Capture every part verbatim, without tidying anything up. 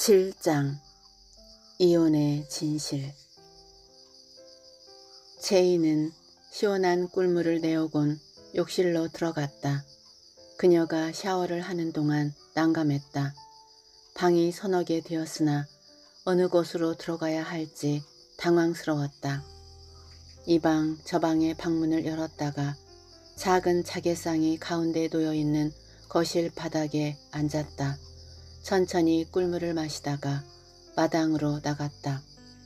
칠 장 이혼의 진실. 채이는 시원한 꿀물을 내오곤 욕실로 들어갔다. 그녀가 샤워를 하는 동안 난감했다. 방이 서너 개 되었으나 어느 곳으로 들어가야 할지 당황스러웠다. 이 방 저 방의 방문을 열었다가 작은 자개상이 가운데 놓여있는 거실 바닥에 앉았다. 천천히 꿀물을 마시다가 마당으로 나갔다.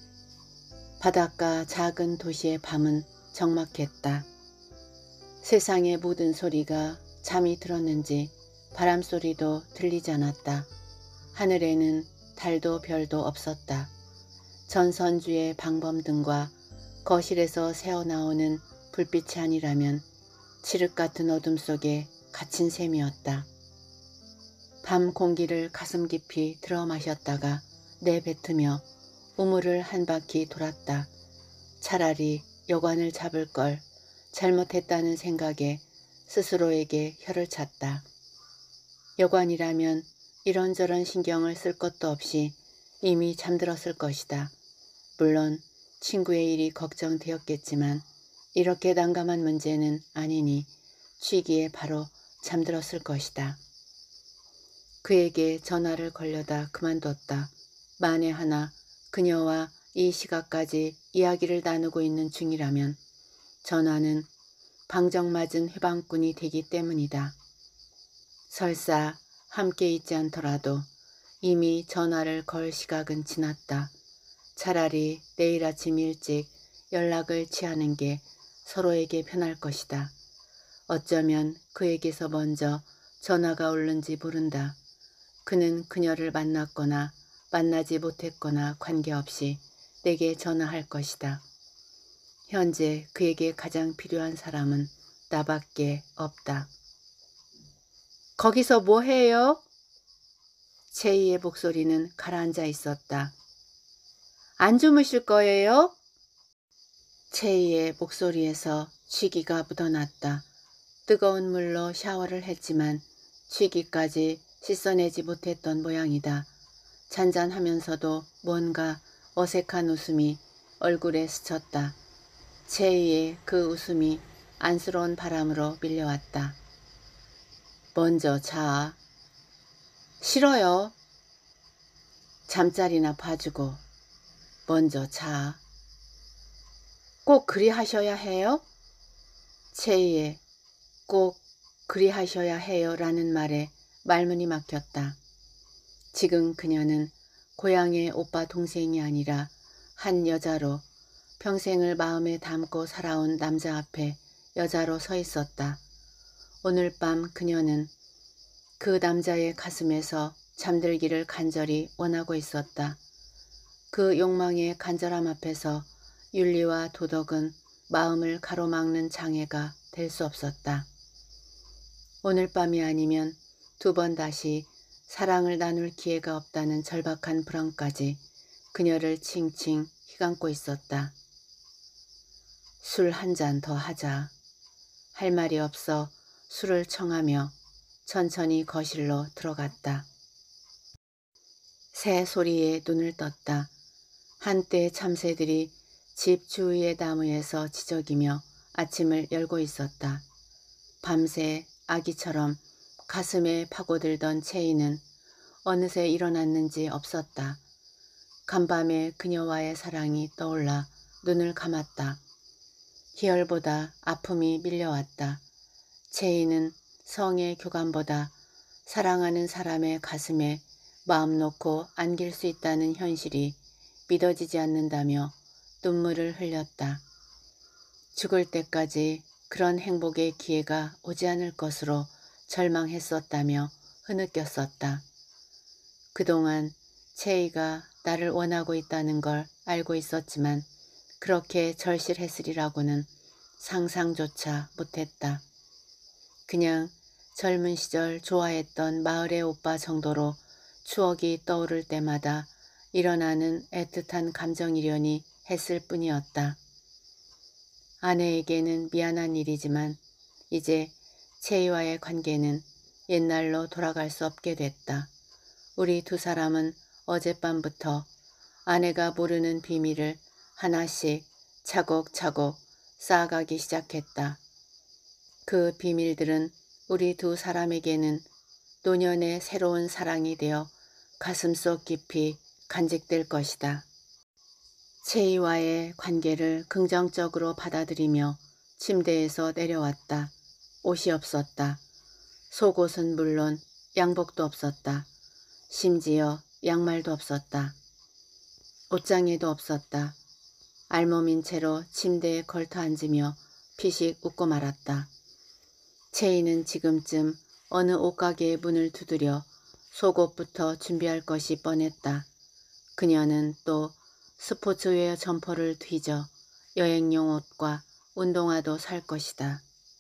바닷가 작은 도시의 밤은 적막했다. 세상의 모든 소리가 잠이 들었는지 바람소리도 들리지 않았다. 하늘에는 달도 별도 없었다. 전선주의 방범등과 거실에서 새어나오는 불빛이 아니라면 칠흑 같은 어둠 속에 갇힌 셈이었다. 밤 공기를 가슴 깊이 들어 마셨다가 내뱉으며 우물을 한 바퀴 돌았다. 차라리 여관을 잡을 걸 잘못했다는 생각에 스스로에게 혀를 찼다. 여관이라면 이런저런 신경을 쓸 것도 없이 이미 잠들었을 것이다. 물론 친구의 일이 걱정되었겠지만 이렇게 난감한 문제는 아니니 취기에 바로 잠들었을 것이다. 그에게 전화를 걸려다 그만뒀다. 만에 하나 그녀와 이 시각까지 이야기를 나누고 있는 중이라면 전화는 방정맞은 해방꾼이 되기 때문이다. 설사 함께 있지 않더라도 이미 전화를 걸 시각은 지났다. 차라리 내일 아침 일찍 연락을 취하는 게 서로에게 편할 것이다. 어쩌면 그에게서 먼저 전화가 올는지 모른다. 그는 그녀를 만났거나 만나지 못했거나 관계없이 내게 전화할 것이다. 현재 그에게 가장 필요한 사람은 나밖에 없다. 거기서 뭐 해요? 채이의 목소리는 가라앉아 있었다. 안 주무실 거예요? 채이의 목소리에서 취기가 묻어났다. 뜨거운 물로 샤워를 했지만 취기까지 씻어내지 못했던 모양이다. 잔잔하면서도 뭔가 어색한 웃음이 얼굴에 스쳤다. 채이의 그 웃음이 안쓰러운 바람으로 밀려왔다. 먼저 자. 싫어요. 잠자리나 봐주고. 먼저 자. 꼭 그리 하셔야 해요? 채이의 꼭 그리 하셔야 해요 라는 말에 말문이 막혔다. 지금 그녀는 고향의 오빠 동생이 아니라 한 여자로 평생을 마음에 담고 살아온 남자 앞에 여자로 서 있었다. 오늘 밤 그녀는 그 남자의 가슴에서 잠들기를 간절히 원하고 있었다. 그 욕망의 간절함 앞에서 윤리와 도덕은 마음을 가로막는 장애가 될 수 없었다. 오늘 밤이 아니면 두 번 다시 사랑을 나눌 기회가 없다는 절박한 불안까지 그녀를 칭칭 휘감고 있었다. 술 한 잔 더 하자. 할 말이 없어 술을 청하며 천천히 거실로 들어갔다. 새 소리에 눈을 떴다. 한때 참새들이 집 주위의 나무에서 지저귀며 아침을 열고 있었다. 밤새 아기처럼 가슴에 파고들던 채이는 어느새 일어났는지 없었다. 간밤에 그녀와의 사랑이 떠올라 눈을 감았다. 희열보다 아픔이 밀려왔다. 채이는 성의 교감보다 사랑하는 사람의 가슴에 마음 놓고 안길 수 있다는 현실이 믿어지지 않는다며 눈물을 흘렸다. 죽을 때까지 그런 행복의 기회가 오지 않을 것으로 절망했었다며 흐느꼈었다. 그동안 채이가 나를 원하고 있다는 걸 알고 있었지만 그렇게 절실했으리라고는 상상조차 못했다. 그냥 젊은 시절 좋아했던 마을의 오빠 정도로 추억이 떠오를 때마다 일어나는 애틋한 감정이려니 했을 뿐이었다. 아내에게는 미안한 일이지만 이제 채이와의 관계는 옛날로 돌아갈 수 없게 됐다. 우리 두 사람은 어젯밤부터 아내가 모르는 비밀을 하나씩 차곡차곡 쌓아가기 시작했다. 그 비밀들은 우리 두 사람에게는 노년의 새로운 사랑이 되어 가슴속 깊이 간직될 것이다. 채희와의 관계를 긍정적으로 받아들이며 침대에서 내려왔다. 옷이 없었다. 속옷은 물론 양복도 없었다. 심지어 양말도 없었다. 옷장에도 없었다. 알몸인 채로 침대에 걸터 앉으며 피식 웃고 말았다. 채희는 지금쯤 어느 옷가게의 문을 두드려 속옷부터 준비할 것이 뻔했다. 그녀는 또 스포츠웨어 점퍼를 뒤져 여행용 옷과 운동화도 살 것이다.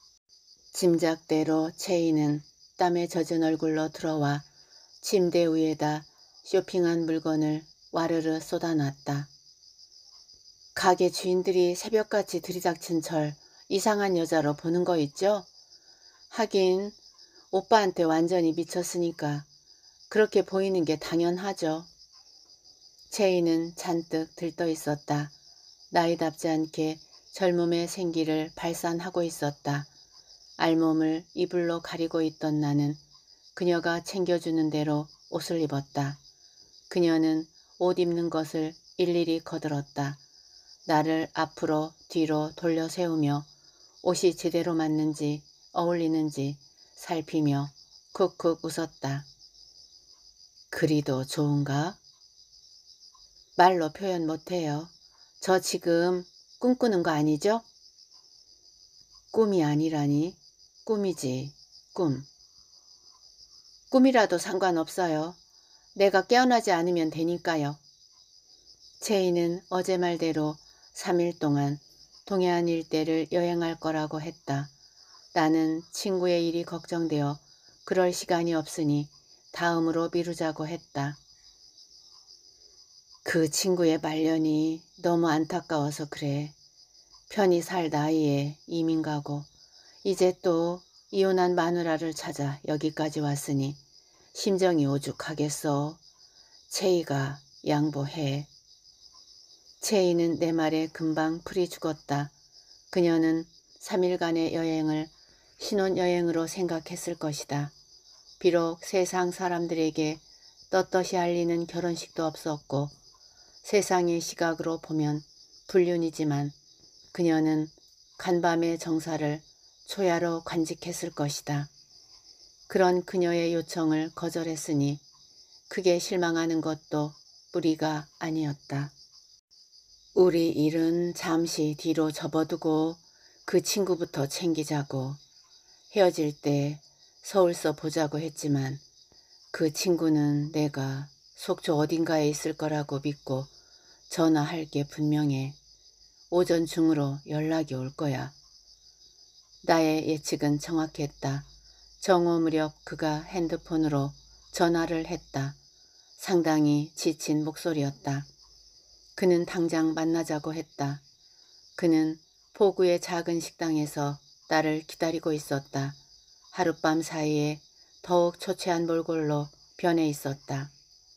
짐작대로 채희는 땀에 젖은 얼굴로 들어와 침대 위에다 쇼핑한 물건을 와르르 쏟아놨다. 가게 주인들이 새벽같이 들이닥친 절 이상한 여자로 보는 거 있죠? 하긴 오빠한테 완전히 미쳤으니까 그렇게 보이는 게 당연하죠. 채희는 잔뜩 들떠 있었다. 나이답지 않게 젊음의 생기를 발산하고 있었다. 알몸을 이불로 가리고 있던 나는 그녀가 챙겨주는 대로 옷을 입었다. 그녀는 옷 입는 것을 일일이 거들었다. 나를 앞으로 뒤로 돌려 세우며 옷이 제대로 맞는지 어울리는지 살피며 쿡쿡 웃었다. 그리도 좋은가? 말로 표현 못해요. 저 지금 꿈꾸는 거 아니죠? 꿈이 아니라니? 꿈이지, 꿈. 꿈이라도 상관없어요. 내가 깨어나지 않으면 되니까요. 채희는 어제 말대로 삼 일 동안 동해안 일대를 여행할 거라고 했다. 나는 친구의 일이 걱정되어 그럴 시간이 없으니 다음으로 미루자고 했다. 그 친구의 말년이 너무 안타까워서 그래. 편히 살 나이에 이민 가고 이제 또 이혼한 마누라를 찾아 여기까지 왔으니 심정이 오죽하겠어. 채희가 양보해. 채희는 내 말에 금방 풀이 죽었다. 그녀는 삼 일간의 여행을 신혼여행으로 생각했을 것이다. 비록 세상 사람들에게 떳떳이 알리는 결혼식도 없었고 세상의 시각으로 보면 불륜이지만 그녀는 간밤의 정사를 초야로 간직했을 것이다. 그런 그녀의 요청을 거절했으니 크게 실망하는 것도 무리가 아니었다. 우리 일은 잠시 뒤로 접어두고 그 친구부터 챙기자고. 헤어질 때 서울서 보자고 했지만 그 친구는 내가 속초 어딘가에 있을 거라고 믿고 전화할 게 분명해. 오전 중으로 연락이 올 거야. 나의 예측은 정확했다. 정오 무렵 그가 핸드폰으로 전화를 했다. 상당히 지친 목소리였다. 그는 당장 만나자고 했다. 그는 포구의 작은 식당에서 나를 기다리고 있었다. 하룻밤 사이에 더욱 초췌한 몰골로 변해 있었다.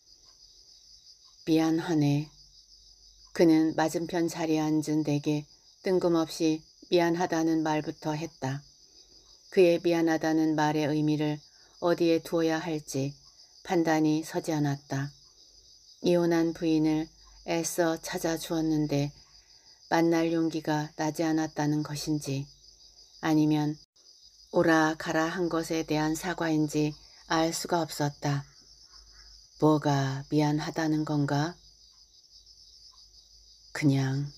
미안하네. 그는 맞은편 자리에 앉은 내게 뜬금없이 미안하다는 말부터 했다. 그의 미안하다는 말의 의미를 어디에 두어야 할지 판단이 서지 않았다. 이혼한 부인을 애써 찾아주었는데 만날 용기가 나지 않았다는 것인지 아니면 오라 가라 한 것에 대한 사과인지 알 수가 없었다. 뭐가 미안하다는 건가? 그냥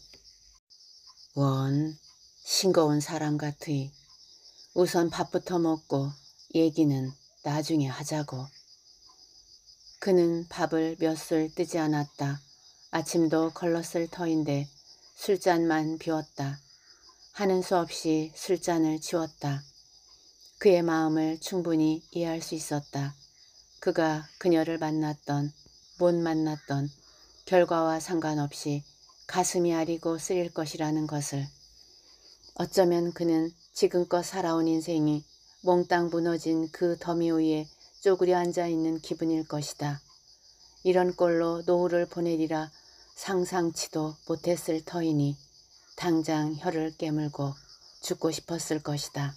원 싱거운 사람 같으이. 우선 밥부터 먹고 얘기는 나중에 하자고. 그는 밥을 몇 술 뜨지 않았다. 아침도 걸렀을 터인데 술잔만 비웠다. 하는 수 없이 술잔을 치웠다. 그의 마음을 충분히 이해할 수 있었다. 그가 그녀를 만났던 못 만났던 결과와 상관없이 가슴이 아리고 쓰릴 것이라는 것을. 어쩌면 그는 지금껏 살아온 인생이 몽땅 무너진 그 더미 위에 쪼그려 앉아있는 기분일 것이다. 이런 꼴로 노후를 보내리라 상상치도 못했을 터이니 당장 혀를 깨물고 죽고 싶었을 것이다.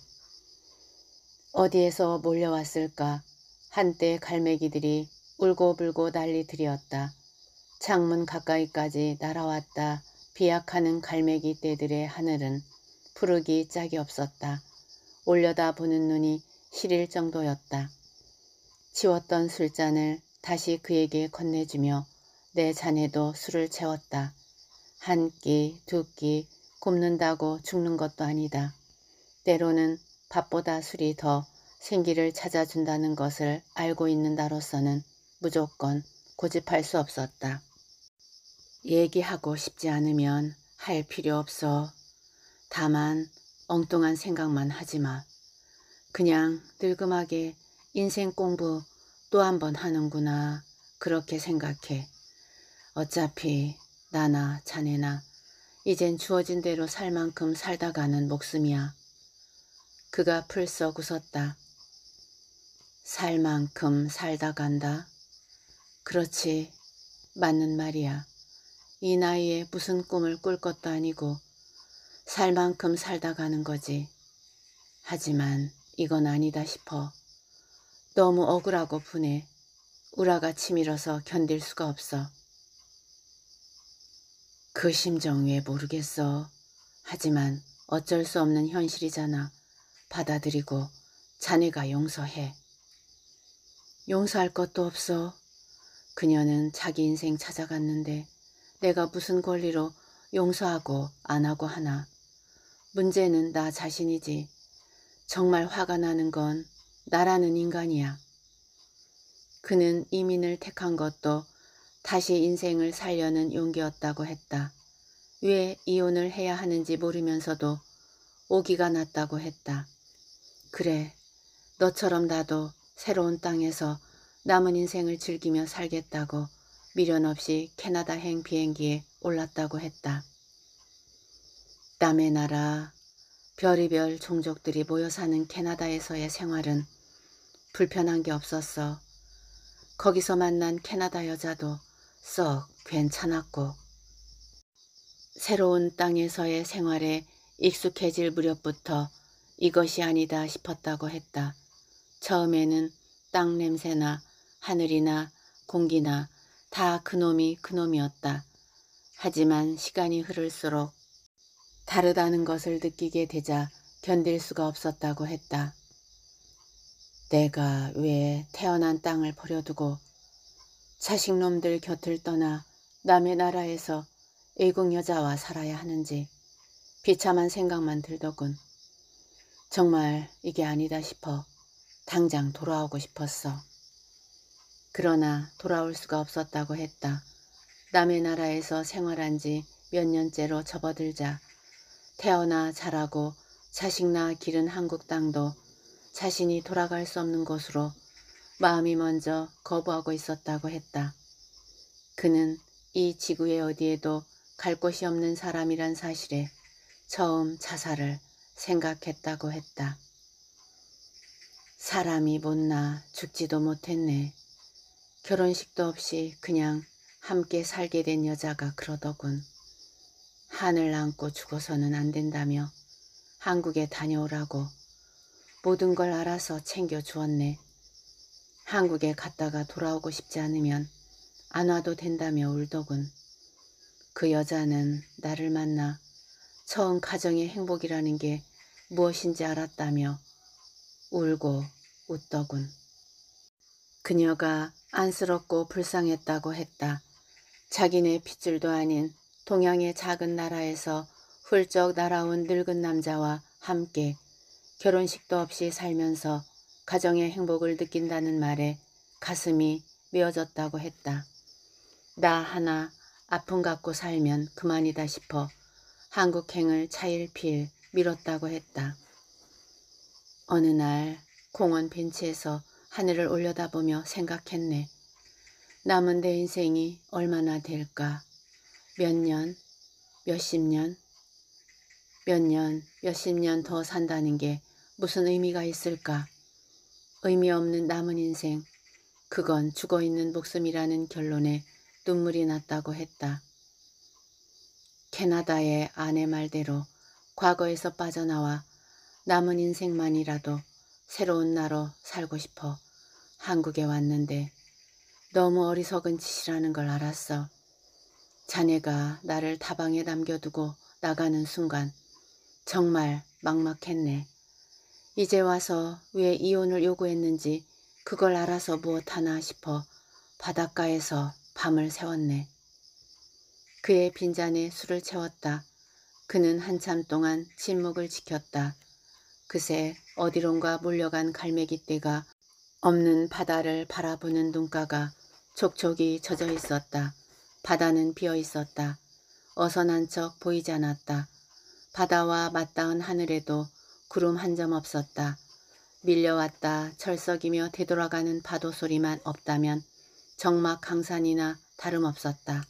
어디에서 몰려왔을까? 한때 갈매기들이 울고불고 난리들이었다. 창문 가까이까지 날아왔다. 비약하는 갈매기 떼들의 하늘은 푸르기 짝이 없었다. 올려다보는 눈이 시릴 정도였다. 치웠던 술잔을 다시 그에게 건네주며 내 잔에도 술을 채웠다. 한 끼, 두 끼 굶는다고 죽는 것도 아니다. 때로는 밥보다 술이 더 생기를 찾아준다는 것을 알고 있는 나로서는 무조건 고집할 수 없었다. 얘기하고 싶지 않으면 할 필요 없어. 다만 엉뚱한 생각만 하지마. 그냥 늙음하게 인생 공부 또 한 번 하는구나. 그렇게 생각해. 어차피 나나 자네나 이젠 주어진 대로 살 만큼 살다 가는 목숨이야. 그가 풀썩 웃었다. 살 만큼 살다 간다. 그렇지, 맞는 말이야. 이 나이에 무슨 꿈을 꿀 것도 아니고 살 만큼 살다 가는 거지. 하지만 이건 아니다 싶어. 너무 억울하고 분해. 우라가 치밀어서 견딜 수가 없어. 그 심정 왜 모르겠어. 하지만 어쩔 수 없는 현실이잖아. 받아들이고 자네가 용서해. 용서할 것도 없어. 그녀는 자기 인생 찾아갔는데 내가 무슨 권리로 용서하고 안 하고 하나. 문제는 나 자신이지. 정말 화가 나는 건 나라는 인간이야. 그는 이민을 택한 것도 다시 인생을 살려는 용기였다고 했다. 왜 이혼을 해야 하는지 모르면서도 오기가 났다고 했다. 그래, 너처럼 나도 새로운 땅에서 남은 인생을 즐기며 살겠다고 미련 없이 캐나다행 비행기에 올랐다고 했다. 남의 나라, 별의별 종족들이 모여 사는 캐나다에서의 생활은 불편한 게 없었어. 거기서 만난 캐나다 여자도 썩 괜찮았고 새로운 땅에서의 생활에 익숙해질 무렵부터 이것이 아니다 싶었다고 했다. 처음에는 땅 냄새나 하늘이나 공기나 다 그놈이 그놈이었다. 하지만 시간이 흐를수록 다르다는 것을 느끼게 되자 견딜 수가 없었다고 했다. 내가 왜 태어난 땅을 버려두고 자식놈들 곁을 떠나 남의 나라에서 외국 여자와 살아야 하는지 비참한 생각만 들더군. 정말 이게 아니다 싶어 당장 돌아오고 싶었어. 그러나 돌아올 수가 없었다고 했다. 남의 나라에서 생활한 지 몇 년째로 접어들자 태어나 자라고 자식 낳아 기른 한국 땅도 자신이 돌아갈 수 없는 곳으로 마음이 먼저 거부하고 있었다고 했다. 그는 이 지구의 어디에도 갈 곳이 없는 사람이란 사실에 처음 자살을 생각했다고 했다. 사람이 못나 죽지도 못했네. 결혼식도 없이 그냥 함께 살게 된 여자가 그러더군. 하늘 안고 죽어서는 안 된다며 한국에 다녀오라고 모든 걸 알아서 챙겨주었네. 한국에 갔다가 돌아오고 싶지 않으면 안 와도 된다며 울더군. 그 여자는 나를 만나 처음 가정의 행복이라는 게 무엇인지 알았다며 울고 웃더군. 그녀가 안쓰럽고 불쌍했다고 했다. 자기네 핏줄도 아닌 동양의 작은 나라에서 훌쩍 날아온 늙은 남자와 함께 결혼식도 없이 살면서 가정의 행복을 느낀다는 말에 가슴이 메어졌다고 했다. 나 하나 아픔 갖고 살면 그만이다 싶어 한국행을 차일피일 미뤘다고 했다. 어느 날 공원 벤치에서 하늘을 올려다보며 생각했네. 남은 내 인생이 얼마나 될까? 몇 년, 몇십 년, 몇 년, 몇십 년 더 산다는 게 무슨 의미가 있을까? 의미 없는 남은 인생, 그건 죽어있는 목숨이라는 결론에 눈물이 났다고 했다. 캐나다의 아내 말대로 과거에서 빠져나와 남은 인생만이라도 새로운 나로 살고 싶어 한국에 왔는데 너무 어리석은 짓이라는 걸 알았어. 자네가 나를 다방에 남겨두고 나가는 순간 정말 막막했네. 이제 와서 왜 이혼을 요구했는지 그걸 알아서 무엇하나 싶어 바닷가에서 밤을 새웠네. 그의 빈잔에 술을 채웠다. 그는 한참 동안 침묵을 지켰다. 그새 어디론가 몰려간 갈매기떼가 없는 바다를 바라보는 눈가가 촉촉이 젖어 있었다. 바다는 비어 있었다. 어선한 척 보이지 않았다. 바다와 맞닿은 하늘에도 구름 한 점 없었다. 밀려왔다 철썩이며 되돌아가는 파도 소리만 없다면 정막 강산이나 다름없었다.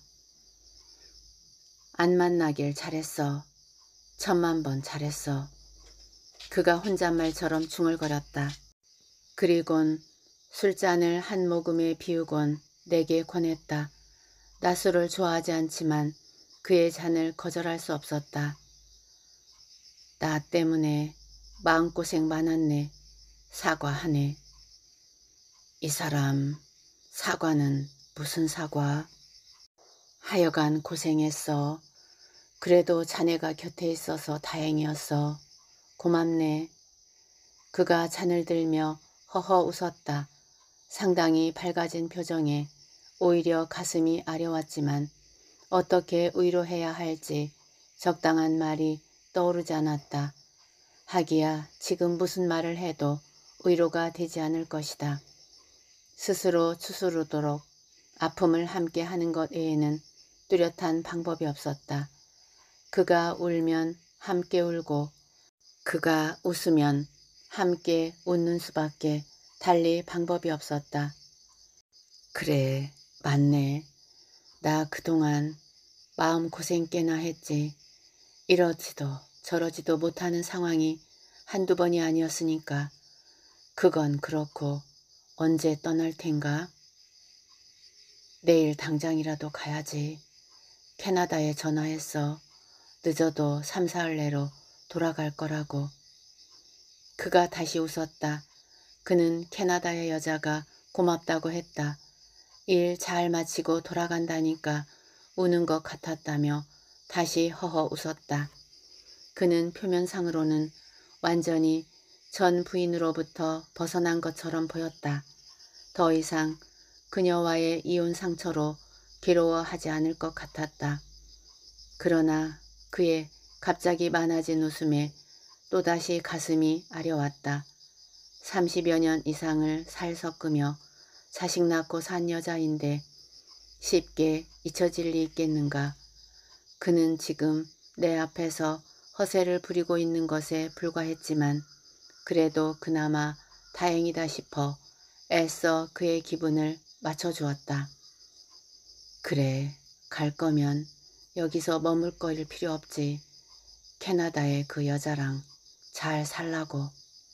안 만나길 잘했어. 천만 번 잘했어. 그가 혼잣말처럼 중얼거렸다. 그리곤 술잔을 한 모금에 비우곤 내게 권했다. 나 술을 좋아하지 않지만 그의 잔을 거절할 수 없었다. 나 때문에 마음고생 많았네. 사과하네. 이 사람 사과는 무슨 사과? 하여간 고생했어. 그래도 자네가 곁에 있어서 다행이었어. 고맙네. 그가 잔을 들며 허허 웃었다. 상당히 밝아진 표정에 오히려 가슴이 아려왔지만 어떻게 위로해야 할지 적당한 말이 떠오르지 않았다. 하기야 지금 무슨 말을 해도 위로가 되지 않을 것이다. 스스로 추스르도록 아픔을 함께 하는 것 외에는 뚜렷한 방법이 없었다. 그가 울면 함께 울고 그가 웃으면 함께 웃는 수밖에 달리 방법이 없었다. 그래, 맞네. 나 그동안 마음고생 꽤나 했지. 이러지도 저러지도 못하는 상황이 한두 번이 아니었으니까. 그건 그렇고 언제 떠날 텐가? 내일 당장이라도 가야지. 캐나다에 전화했어. 늦어도 삼, 사흘 내로 돌아갈 거라고. 그가 다시 웃었다. 그는 캐나다의 여자가 고맙다고 했다. 일 잘 마치고 돌아간다니까 우는 것 같았다며 다시 허허 웃었다. 그는 표면상으로는 완전히 전 부인으로부터 벗어난 것처럼 보였다. 더 이상 그녀와의 이혼 상처로 괴로워하지 않을 것 같았다. 그러나 그의 갑자기 많아진 웃음에 또다시 가슴이 아려왔다. 삼십여 년 이상을 살 섞으며 자식 낳고 산 여자인데 쉽게 잊혀질 리 있겠는가. 그는 지금 내 앞에서 허세를 부리고 있는 것에 불과했지만 그래도 그나마 다행이다 싶어 애써 그의 기분을 맞춰주었다. 그래, 갈 거면 여기서 머물 거일 필요 없지. 캐나다의 그 여자랑 잘 살라고.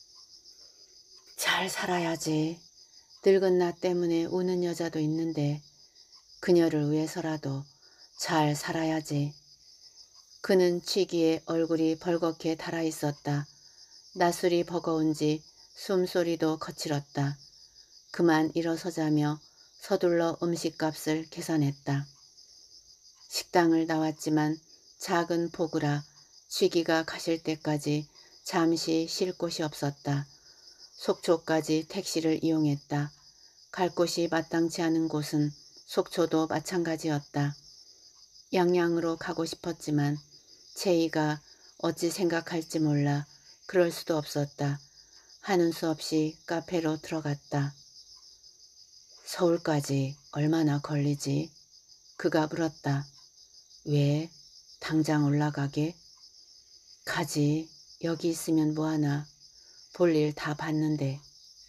잘 살아야지. 늙은 나 때문에 우는 여자도 있는데 그녀를 위해서라도 잘 살아야지. 그는 취기에 얼굴이 벌겋게 달아있었다. 낯술이 버거운지 숨소리도 거칠었다. 그만 일어서자며 서둘러 음식값을 계산했다. 식당을 나왔지만 작은 폭우라 취기가 가실 때까지 잠시 쉴 곳이 없었다. 속초까지 택시를 이용했다. 갈 곳이 마땅치 않은 곳은 속초도 마찬가지였다. 양양으로 가고 싶었지만 채희가 어찌 생각할지 몰라 그럴 수도 없었다. 하는 수 없이 카페로 들어갔다. 서울까지 얼마나 걸리지? 그가 물었다. 왜? 당장 올라가게? 가지. 여기 있으면 뭐하나. 볼일 다 봤는데.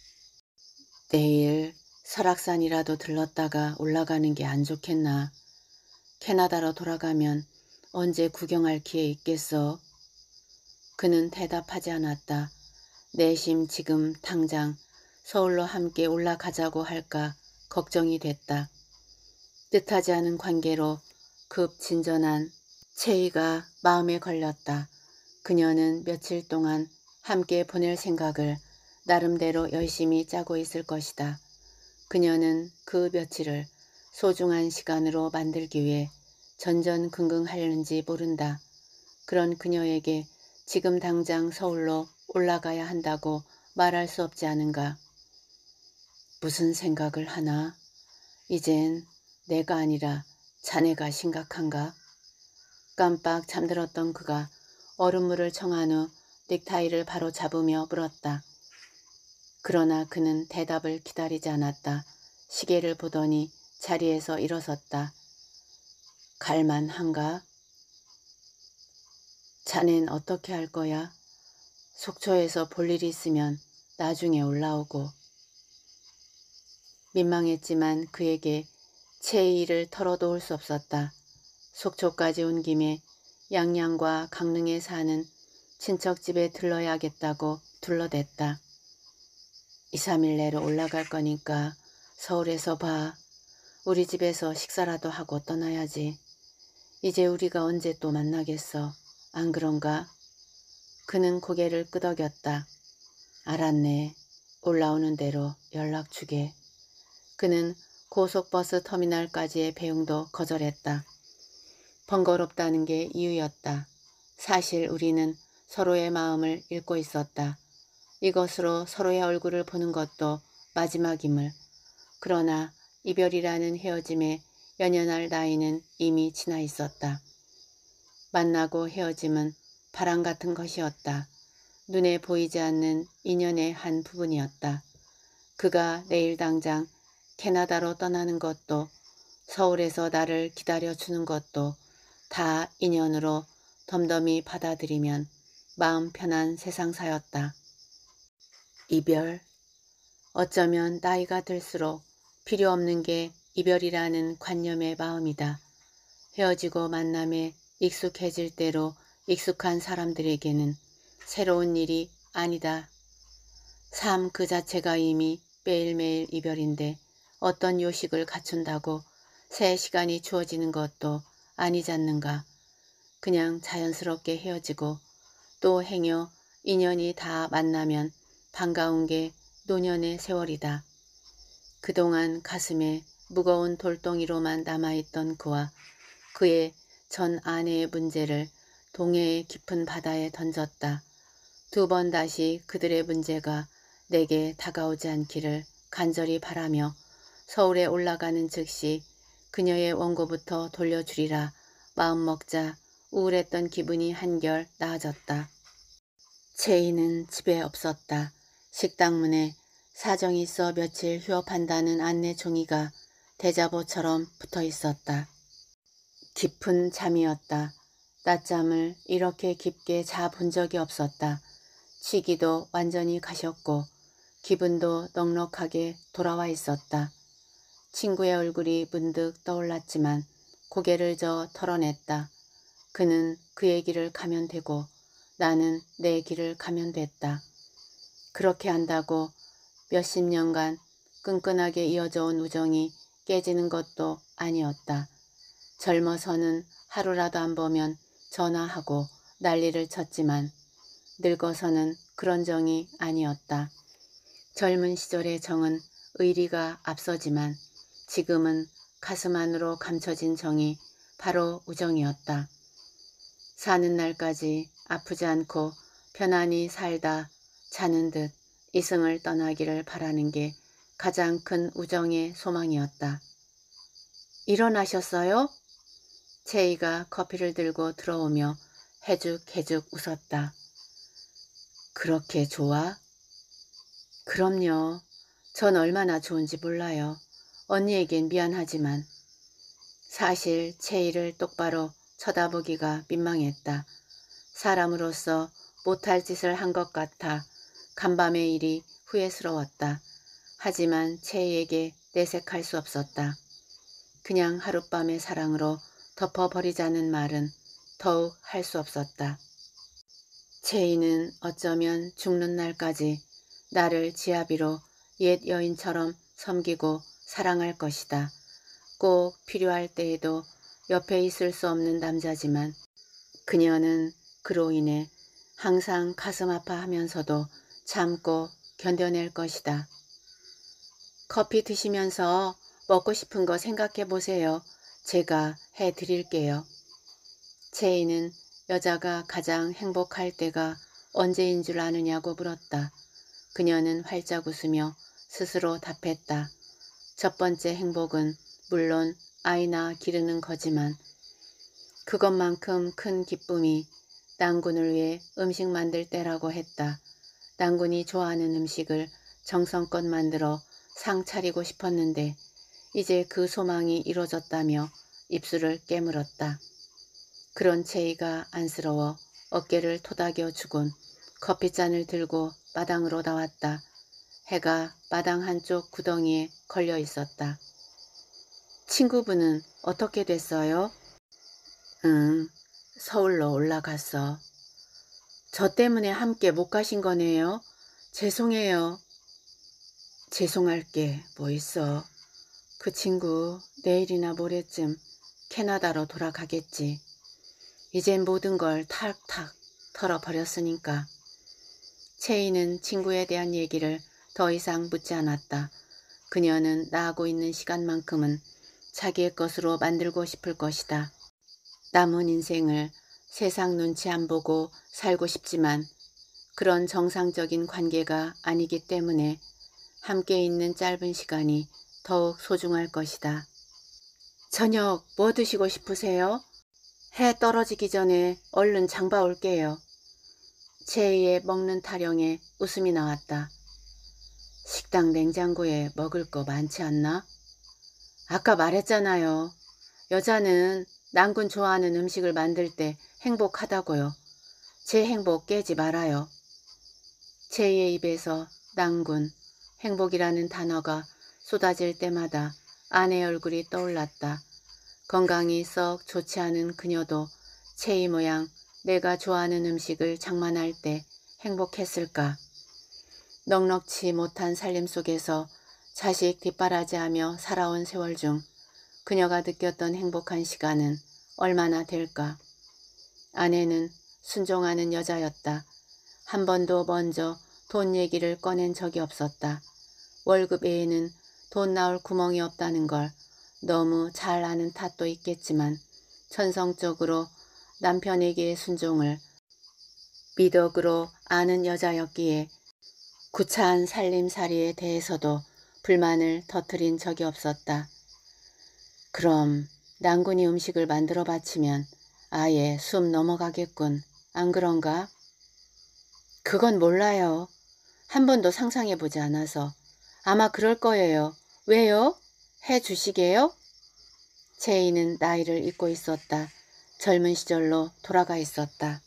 내일 설악산이라도 들렀다가 올라가는 게 안 좋겠나. 캐나다로 돌아가면 언제 구경할 기회 있겠어? 그는 대답하지 않았다. 내심 지금 당장 서울로 함께 올라가자고 할까 걱정이 됐다. 뜻하지 않은 관계로 급 진전한 채희가 마음에 걸렸다. 그녀는 며칠 동안 함께 보낼 생각을 나름대로 열심히 짜고 있을 것이다. 그녀는 그 며칠을 소중한 시간으로 만들기 위해 전전긍긍하려는지 모른다. 그런 그녀에게 지금 당장 서울로 올라가야 한다고 말할 수 없지 않은가. 무슨 생각을 하나? 이젠 내가 아니라 자네가 심각한가? 깜빡 잠들었던 그가 얼음물을 청한 후 넥타이를 바로 잡으며 물었다. 그러나 그는 대답을 기다리지 않았다. 시계를 보더니 자리에서 일어섰다. 갈만한가? 자넨 어떻게 할 거야? 속초에서 볼 일이 있으면 나중에 올라오고. 민망했지만 그에게 채희를 털어놓을 수 없었다. 속초까지 온 김에 양양과 강릉에 사는 친척집에 들러야겠다고 둘러댔다. 이, 삼 일 내로 올라갈 거니까 서울에서 봐. 우리 집에서 식사라도 하고 떠나야지. 이제 우리가 언제 또 만나겠어. 안 그런가? 그는 고개를 끄덕였다. 알았네. 올라오는 대로 연락 주게. 그는 고속버스 터미널까지의 배웅도 거절했다. 번거롭다는 게 이유였다. 사실 우리는 서로의 마음을 읽고 있었다. 이것으로 서로의 얼굴을 보는 것도 마지막임을. 그러나 이별이라는 헤어짐에 연연할 나이는 이미 지나 있었다. 만나고 헤어짐은 바람 같은 것이었다. 눈에 보이지 않는 인연의 한 부분이었다. 그가 내일 당장 캐나다로 떠나는 것도 서울에서 나를 기다려주는 것도 다 인연으로 덤덤히 받아들이면 마음 편한 세상사였다. 이별. 어쩌면 나이가 들수록 필요 없는 게 이별이라는 관념의 마음이다. 헤어지고 만남에 익숙해질 대로 익숙한 사람들에게는 새로운 일이 아니다. 삶 그 자체가 이미 매일매일 이별인데 어떤 요식을 갖춘다고 새 시간이 주어지는 것도 아니잖는가. 그냥 자연스럽게 헤어지고 또 행여 인연이 다 만나면 반가운 게 노년의 세월이다. 그동안 가슴에 무거운 돌덩이로만 남아있던 그와 그의 전 아내의 문제를 동해의 깊은 바다에 던졌다. 두 번 다시 그들의 문제가 내게 다가오지 않기를 간절히 바라며 서울에 올라가는 즉시 그녀의 원고부터 돌려주리라 마음먹자 우울했던 기분이 한결 나아졌다. 채희는 집에 없었다. 식당 문에 사정이 있어 며칠 휴업한다는 안내 종이가 대자보처럼 붙어 있었다. 깊은 잠이었다. 낮잠을 이렇게 깊게 자본 적이 없었다. 취기도 완전히 가셨고 기분도 넉넉하게 돌아와 있었다. 친구의 얼굴이 문득 떠올랐지만 고개를 저 털어냈다. 그는 그의 길을 가면 되고 나는 내 길을 가면 됐다. 그렇게 한다고 몇십 년간 끈끈하게 이어져 온 우정이 깨지는 것도 아니었다. 젊어서는 하루라도 안 보면 전화하고 난리를 쳤지만 늙어서는 그런 정이 아니었다. 젊은 시절의 정은 의리가 앞서지만 지금은 가슴 안으로 감춰진 정이 바로 우정이었다. 사는 날까지 아프지 않고 편안히 살다 자는 듯 이승을 떠나기를 바라는 게 가장 큰 우정의 소망이었다. 일어나셨어요? 채희가 커피를 들고 들어오며 해죽해죽 웃었다. 그렇게 좋아? 그럼요. 전 얼마나 좋은지 몰라요. 언니에겐 미안하지만. 사실 채희를 똑바로 쳐다보기가 민망했다. 사람으로서 못할 짓을 한 것 같아 간밤의 일이 후회스러웠다. 하지만 채희에게 내색할 수 없었다. 그냥 하룻밤의 사랑으로 덮어버리자는 말은 더욱 할 수 없었다. 채희는 어쩌면 죽는 날까지 나를 지아비로 옛 여인처럼 섬기고 사랑할 것이다. 꼭 필요할 때에도 옆에 있을 수 없는 남자지만 그녀는 그로 인해 항상 가슴 아파하면서도 참고 견뎌낼 것이다. 커피 드시면서 먹고 싶은 거 생각해 보세요. 제가 해드릴게요. 제이는 여자가 가장 행복할 때가 언제인 줄 아느냐고 물었다. 그녀는 활짝 웃으며 스스로 답했다. 첫 번째 행복은 물론 아이나 기르는 거지만 그것만큼 큰 기쁨이 난군을 위해 음식 만들 때라고 했다. 난군이 좋아하는 음식을 정성껏 만들어 상 차리고 싶었는데 이제 그 소망이 이루어졌다며 입술을 깨물었다. 그런 체이가 안쓰러워 어깨를 토닥여 주곤 커피잔을 들고 마당으로 나왔다. 해가 마당 한쪽 구덩이에 걸려 있었다. 친구분은 어떻게 됐어요? 응, 서울로 올라갔어. 저 때문에 함께 못 가신 거네요. 죄송해요. 죄송할 게 뭐 있어. 그 친구 내일이나 모레쯤 캐나다로 돌아가겠지. 이젠 모든 걸 탁탁 털어버렸으니까. 체이는 친구에 대한 얘기를 더 이상 묻지 않았다. 그녀는 나하고 있는 시간만큼은 자기의 것으로 만들고 싶을 것이다. 남은 인생을 세상 눈치 안 보고 살고 싶지만 그런 정상적인 관계가 아니기 때문에 함께 있는 짧은 시간이 더욱 소중할 것이다. 저녁 뭐 드시고 싶으세요? 해 떨어지기 전에 얼른 장봐 올게요. 제이의 먹는 타령에 웃음이 나왔다. 식당 냉장고에 먹을 거 많지 않나? 아까 말했잖아요. 여자는 난군 좋아하는 음식을 만들 때 행복하다고요. 제 행복 깨지 말아요. 제이의 입에서 난군, 행복이라는 단어가 쏟아질 때마다 아내 얼굴이 떠올랐다. 건강이 썩 좋지 않은 그녀도 체이 모양 내가 좋아하는 음식을 장만할 때 행복했을까. 넉넉지 못한 살림 속에서 자식 뒷바라지하며 살아온 세월 중 그녀가 느꼈던 행복한 시간은 얼마나 될까. 아내는 순종하는 여자였다. 한 번도 먼저 돈 얘기를 꺼낸 적이 없었다. 월급 외에는 돈 나올 구멍이 없다는 걸 너무 잘 아는 탓도 있겠지만 천성적으로 남편에게의 순종을 미덕으로 아는 여자였기에 구차한 살림살이에 대해서도 불만을 터뜨린 적이 없었다. 그럼 난군이 음식을 만들어 바치면 아예 숨 넘어가겠군. 안 그런가? 그건 몰라요. 한 번도 상상해보지 않아서. 아마 그럴 거예요. 왜요? 해주시게요? 제이는 나이를 잊고 있었다. 젊은 시절로 돌아가 있었다.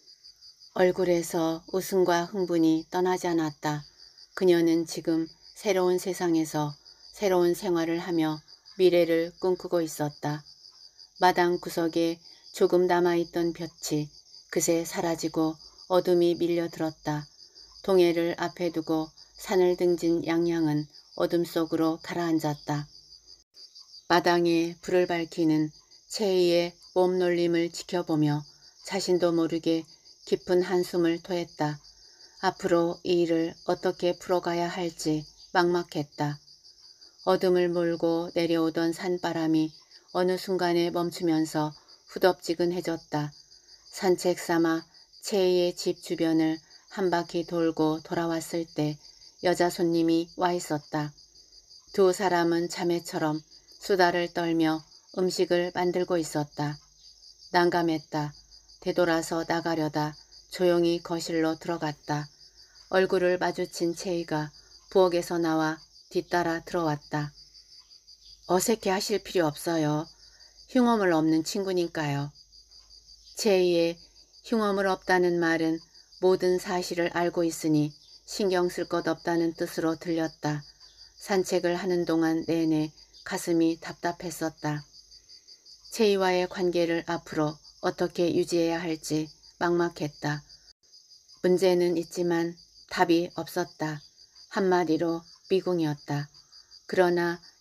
얼굴에서 웃음과 흥분이 떠나지 않았다. 그녀는 지금 새로운 세상에서 새로운 생활을 하며 미래를 꿈꾸고 있었다. 마당 구석에 조금 남아있던 볕이 그새 사라지고 어둠이 밀려들었다. 동해를 앞에 두고 산을 등진 양양은 어둠 속으로 가라앉았다. 마당에 불을 밝히는 체이의 몸놀림을 지켜보며 자신도 모르게 깊은 한숨을 토했다. 앞으로 이 일을 어떻게 풀어가야 할지 막막했다. 어둠을 몰고 내려오던 산바람이 어느 순간에 멈추면서 후덥지근해졌다. 산책 삼아 체이의 집 주변을 한 바퀴 돌고 돌아왔을 때 여자 손님이 와 있었다. 두 사람은 자매처럼 수다를 떨며 음식을 만들고 있었다. 난감했다. 되돌아서 나가려다 조용히 거실로 들어갔다. 얼굴을 마주친 체이가 부엌에서 나와 뒤따라 들어왔다. 어색해 하실 필요 없어요. 흉엄을 없는 친구니까요. 체이의 흉엄을 없다는 말은 모든 사실을 알고 있으니 신경 쓸 것 없다는 뜻으로 들렸다. 산책을 하는 동안 내내 가슴이 답답했었다. 체이와의 관계를 앞으로 어떻게 유지해야 할지 막막했다. 문제는 있지만 답이 없었다. 한마디로 미궁이었다. 그러나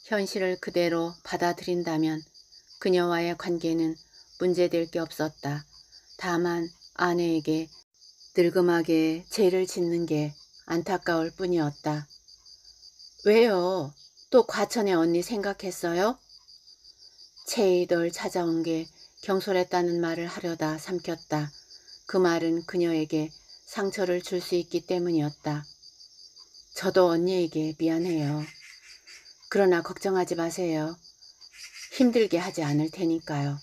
현실을 그대로 받아들인다면 그녀와의 관계는 문제될 게 없었다. 다만 아내에게 늙음하게 죄를 짓는 게 안타까울 뿐이었다. 왜요? 또 과천의 언니 생각했어요? 채이 널 찾아온 게 경솔했다는 말을 하려다 삼켰다. 그 말은 그녀에게 상처를 줄 수 있기 때문이었다. 저도 언니에게 미안해요. 그러나 걱정하지 마세요. 힘들게 하지 않을 테니까요.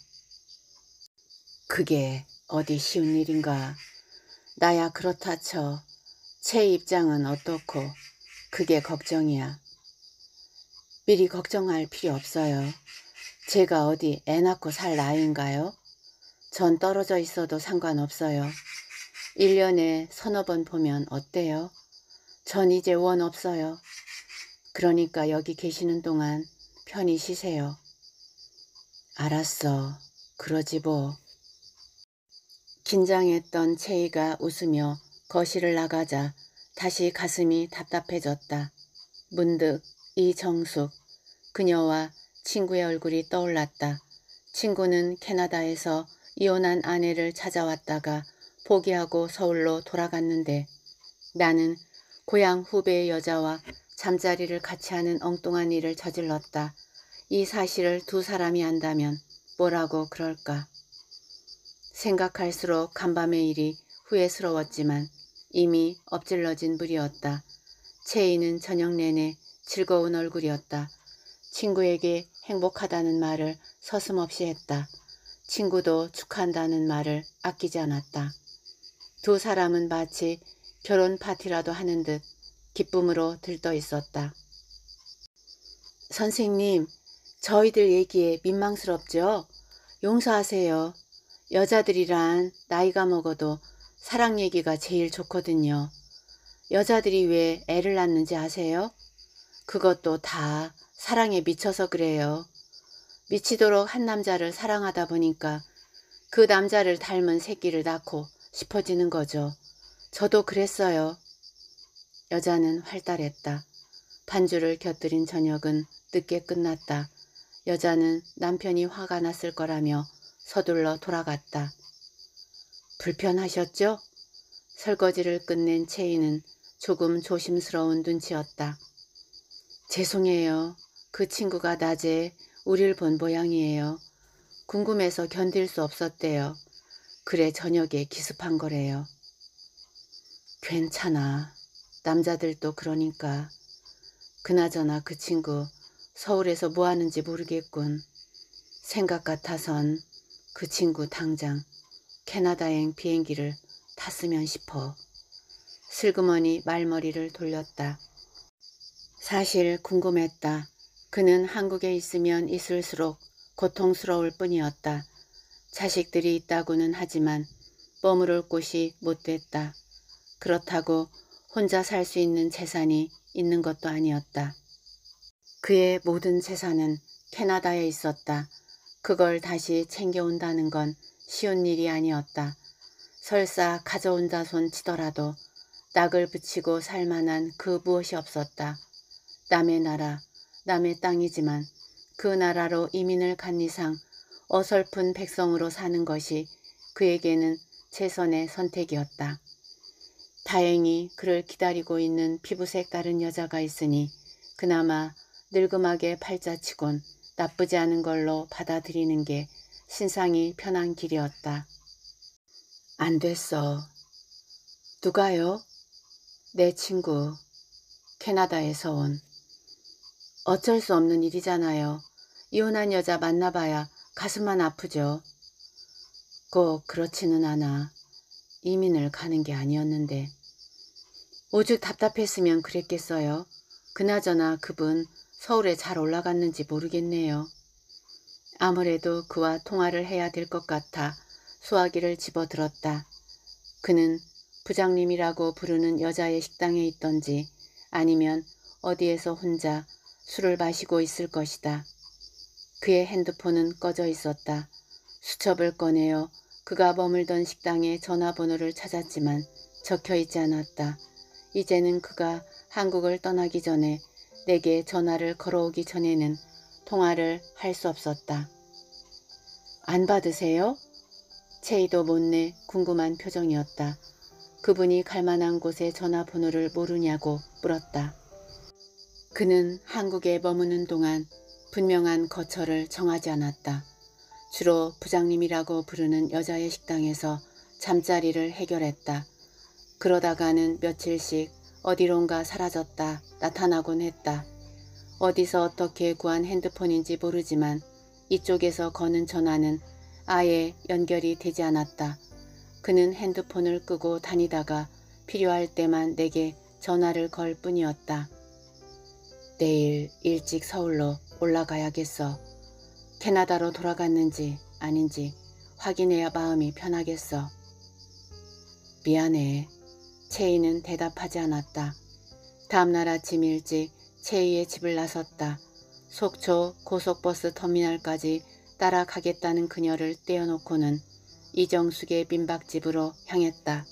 그게 어디 쉬운 일인가. 나야 그렇다 쳐. 채 입장은 어떻고 그게 걱정이야. 미리 걱정할 필요 없어요. 제가 어디 애 낳고 살 나이인가요? 전 떨어져 있어도 상관없어요. 일 년에 서너 번 보면 어때요? 전 이제 원 없어요. 그러니까 여기 계시는 동안 편히 쉬세요. 알았어. 그러지 뭐. 긴장했던 채이가 웃으며 거실을 나가자 다시 가슴이 답답해졌다. 문득 이정숙, 그녀와 친구의 얼굴이 떠올랐다. 친구는 캐나다에서 이혼한 아내를 찾아왔다가 포기하고 서울로 돌아갔는데 나는 고향 후배의 여자와 잠자리를 같이 하는 엉뚱한 일을 저질렀다. 이 사실을 두 사람이 안다면 뭐라고 그럴까. 생각할수록 간밤의 일이 후회스러웠지만 이미 엎질러진 물이었다. 채이는 저녁 내내 즐거운 얼굴이었다. 친구에게 행복하다는 말을 서슴없이 했다. 친구도 축하한다는 말을 아끼지 않았다. 두 사람은 마치 결혼 파티라도 하는 듯 기쁨으로 들떠 있었다. 선생님, 저희들 얘기에 민망스럽죠? 용서하세요. 여자들이란 나이가 먹어도 사랑 얘기가 제일 좋거든요. 여자들이 왜 애를 낳는지 아세요? 그것도 다 사랑에 미쳐서 그래요. 미치도록 한 남자를 사랑하다 보니까 그 남자를 닮은 새끼를 낳고 싶어지는 거죠. 저도 그랬어요. 여자는 활달했다. 반주를 곁들인 저녁은 늦게 끝났다. 여자는 남편이 화가 났을 거라며 서둘러 돌아갔다. 불편하셨죠? 설거지를 끝낸 채이는 조금 조심스러운 눈치였다. 죄송해요. 그 친구가 낮에 우릴 본 모양이에요. 궁금해서 견딜 수 없었대요. 그래 저녁에 기습한 거래요. 괜찮아. 남자들도 그러니까. 그나저나 그 친구 서울에서 뭐 하는지 모르겠군. 생각 같아선 그 친구 당장 캐나다행 비행기를 탔으면 싶어. 슬그머니 말머리를 돌렸다. 사실 궁금했다. 그는 한국에 있으면 있을수록 고통스러울 뿐이었다. 자식들이 있다고는 하지만 머무를 곳이 못 됐다. 그렇다고 혼자 살 수 있는 재산이 있는 것도 아니었다. 그의 모든 재산은 캐나다에 있었다. 그걸 다시 챙겨온다는 건 쉬운 일이 아니었다. 설사 가져온다 손 치더라도 낙을 붙이고 살 만한 그 무엇이 없었다. 남의 나라, 남의 땅이지만 그 나라로 이민을 간 이상 어설픈 백성으로 사는 것이 그에게는 최선의 선택이었다. 다행히 그를 기다리고 있는 피부색 다른 여자가 있으니 그나마 늙음하게 팔자치곤 나쁘지 않은 걸로 받아들이는 게 신상이 편한 길이었다. 안 됐어. 누가요? 내 친구. 캐나다에서 온. 어쩔 수 없는 일이잖아요. 이혼한 여자 만나봐야 가슴만 아프죠. 꼭 그렇지는 않아. 이민을 가는 게 아니었는데. 오죽 답답했으면 그랬겠어요. 그나저나 그분 서울에 잘 올라갔는지 모르겠네요. 아무래도 그와 통화를 해야 될 것 같아 수화기를 집어들었다. 그는 부장님이라고 부르는 여자의 식당에 있던지 아니면 어디에서 혼자 술을 마시고 있을 것이다. 그의 핸드폰은 꺼져 있었다. 수첩을 꺼내어 그가 머물던 식당의 전화번호를 찾았지만 적혀있지 않았다. 이제는 그가 한국을 떠나기 전에 내게 전화를 걸어오기 전에는 통화를 할 수 없었다. 안 받으세요? 체이도 못내 궁금한 표정이었다. 그분이 갈만한 곳에 전화번호를 모르냐고 물었다. 그는 한국에 머무는 동안 분명한 거처를 정하지 않았다. 주로 부장님이라고 부르는 여자의 식당에서 잠자리를 해결했다. 그러다가는 며칠씩 어디론가 사라졌다 나타나곤 했다. 어디서 어떻게 구한 핸드폰인지 모르지만 이쪽에서 거는 전화는 아예 연결이 되지 않았다. 그는 핸드폰을 끄고 다니다가 필요할 때만 내게 전화를 걸 뿐이었다. 내일 일찍 서울로 올라가야겠어. 캐나다로 돌아갔는지 아닌지 확인해야 마음이 편하겠어. 미안해. 체이는 대답하지 않았다. 다음날 아침 일찍 체이의 집을 나섰다. 속초 고속버스 터미널까지 따라가겠다는 그녀를 떼어놓고는 이정숙의 민박집으로 향했다.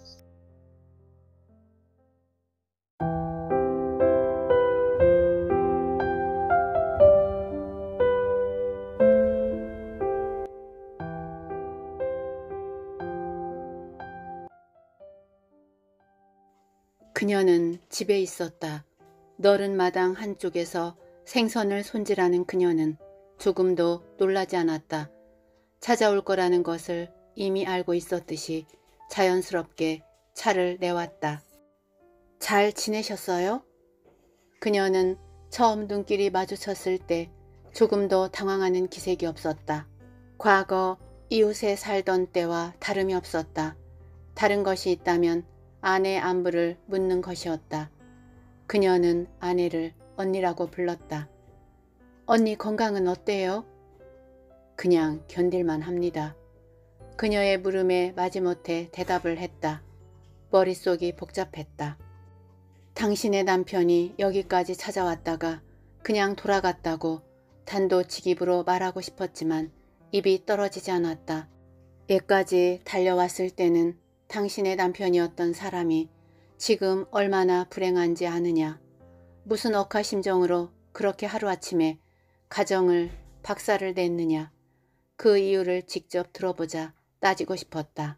그녀는 집에 있었다. 너른 마당 한쪽에서 생선을 손질하는 그녀는 조금도 놀라지 않았다. 찾아올 거라는 것을 이미 알고 있었듯이 자연스럽게 차를 내왔다. 잘 지내셨어요? 그녀는 처음 눈길이 마주쳤을 때 조금도 당황하는 기색이 없었다. 과거 이웃에 살던 때와 다름이 없었다. 다른 것이 있다면 아내 안부를 묻는 것이었다. 그녀는 아내를 언니라고 불렀다. 언니 건강은 어때요? 그냥 견딜만 합니다. 그녀의 물음에 마지못해 대답을 했다. 머릿속이 복잡했다. 당신의 남편이 여기까지 찾아왔다가 그냥 돌아갔다고 단도직입으로 말하고 싶었지만 입이 떨어지지 않았다. 얘까지 달려왔을 때는 당신의 남편이었던 사람이 지금 얼마나 불행한지 아느냐. 무슨 억하심정으로 그렇게 하루아침에 가정을 박살을 냈느냐. 그 이유를 직접 들어보자 따지고 싶었다.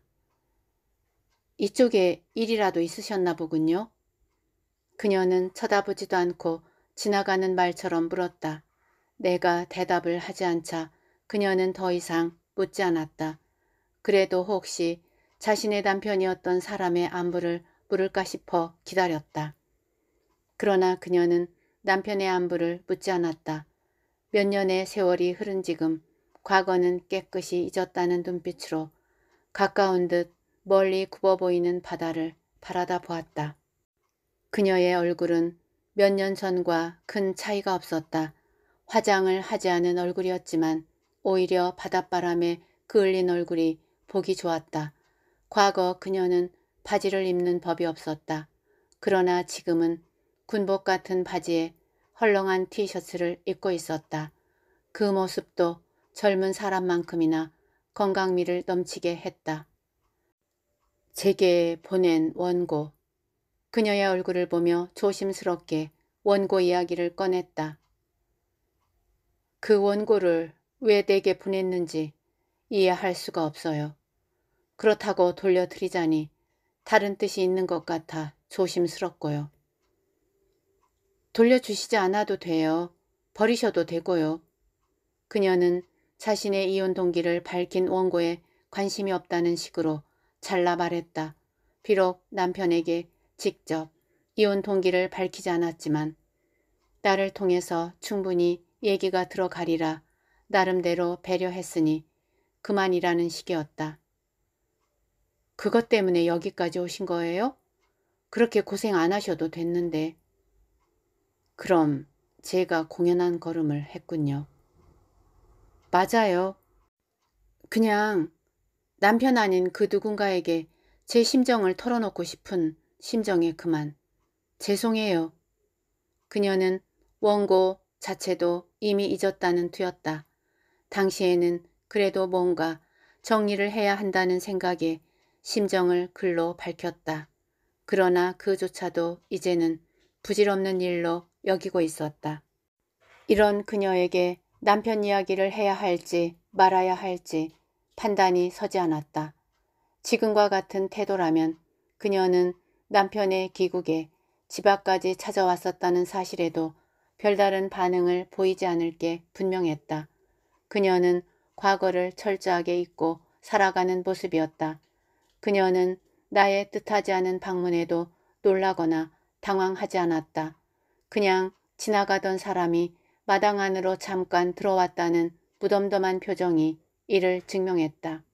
이쪽에 일이라도 있으셨나 보군요. 그녀는 쳐다보지도 않고 지나가는 말처럼 물었다. 내가 대답을 하지 않자 그녀는 더 이상 묻지 않았다. 그래도 혹시 자신의 남편이었던 사람의 안부를 물을까 싶어 기다렸다. 그러나 그녀는 남편의 안부를 묻지 않았다. 몇 년의 세월이 흐른 지금 과거는 깨끗이 잊었다는 눈빛으로 가까운 듯 멀리 굽어 보이는 바다를 바라다 보았다. 그녀의 얼굴은 몇 년 전과 큰 차이가 없었다. 화장을 하지 않은 얼굴이었지만 오히려 바닷바람에 그을린 얼굴이 보기 좋았다. 과거 그녀는 바지를 입는 법이 없었다. 그러나 지금은 군복 같은 바지에 헐렁한 티셔츠를 입고 있었다. 그 모습도 젊은 사람만큼이나 건강미를 넘치게 했다. 제게 보낸 원고. 그녀의 얼굴을 보며 조심스럽게 원고 이야기를 꺼냈다. 그 원고를 왜 내게 보냈는지 이해할 수가 없어요. 그렇다고 돌려드리자니 다른 뜻이 있는 것 같아 조심스럽고요. 돌려주시지 않아도 돼요. 버리셔도 되고요. 그녀는 자신의 이혼 동기를 밝힌 원고에 관심이 없다는 식으로 잘라 말했다. 비록 남편에게 직접 이혼 동기를 밝히지 않았지만 나를 통해서 충분히 얘기가 들어가리라 나름대로 배려했으니 그만이라는 식이었다. 그것 때문에 여기까지 오신 거예요? 그렇게 고생 안 하셔도 됐는데. 그럼 제가 공연한 걸음을 했군요. 맞아요. 그냥 남편 아닌 그 누군가에게 제 심정을 털어놓고 싶은 심정에 그만. 죄송해요. 그녀는 원고 자체도 이미 잊었다는 투였다. 당시에는 그래도 뭔가 정리를 해야 한다는 생각에 심정을 글로 밝혔다. 그러나 그조차도 이제는 부질없는 일로 여기고 있었다. 이런 그녀에게 남편 이야기를 해야 할지 말아야 할지 판단이 서지 않았다. 지금과 같은 태도라면 그녀는 남편의 귀국에 집 앞까지 찾아왔었다는 사실에도 별다른 반응을 보이지 않을 게 분명했다. 그녀는 과거를 철저하게 잊고 살아가는 모습이었다. 그녀는 나의 뜻하지 않은 방문에도 놀라거나 당황하지 않았다. 그냥 지나가던 사람이 마당 안으로 잠깐 들어왔다는 무덤덤한 표정이 이를 증명했다.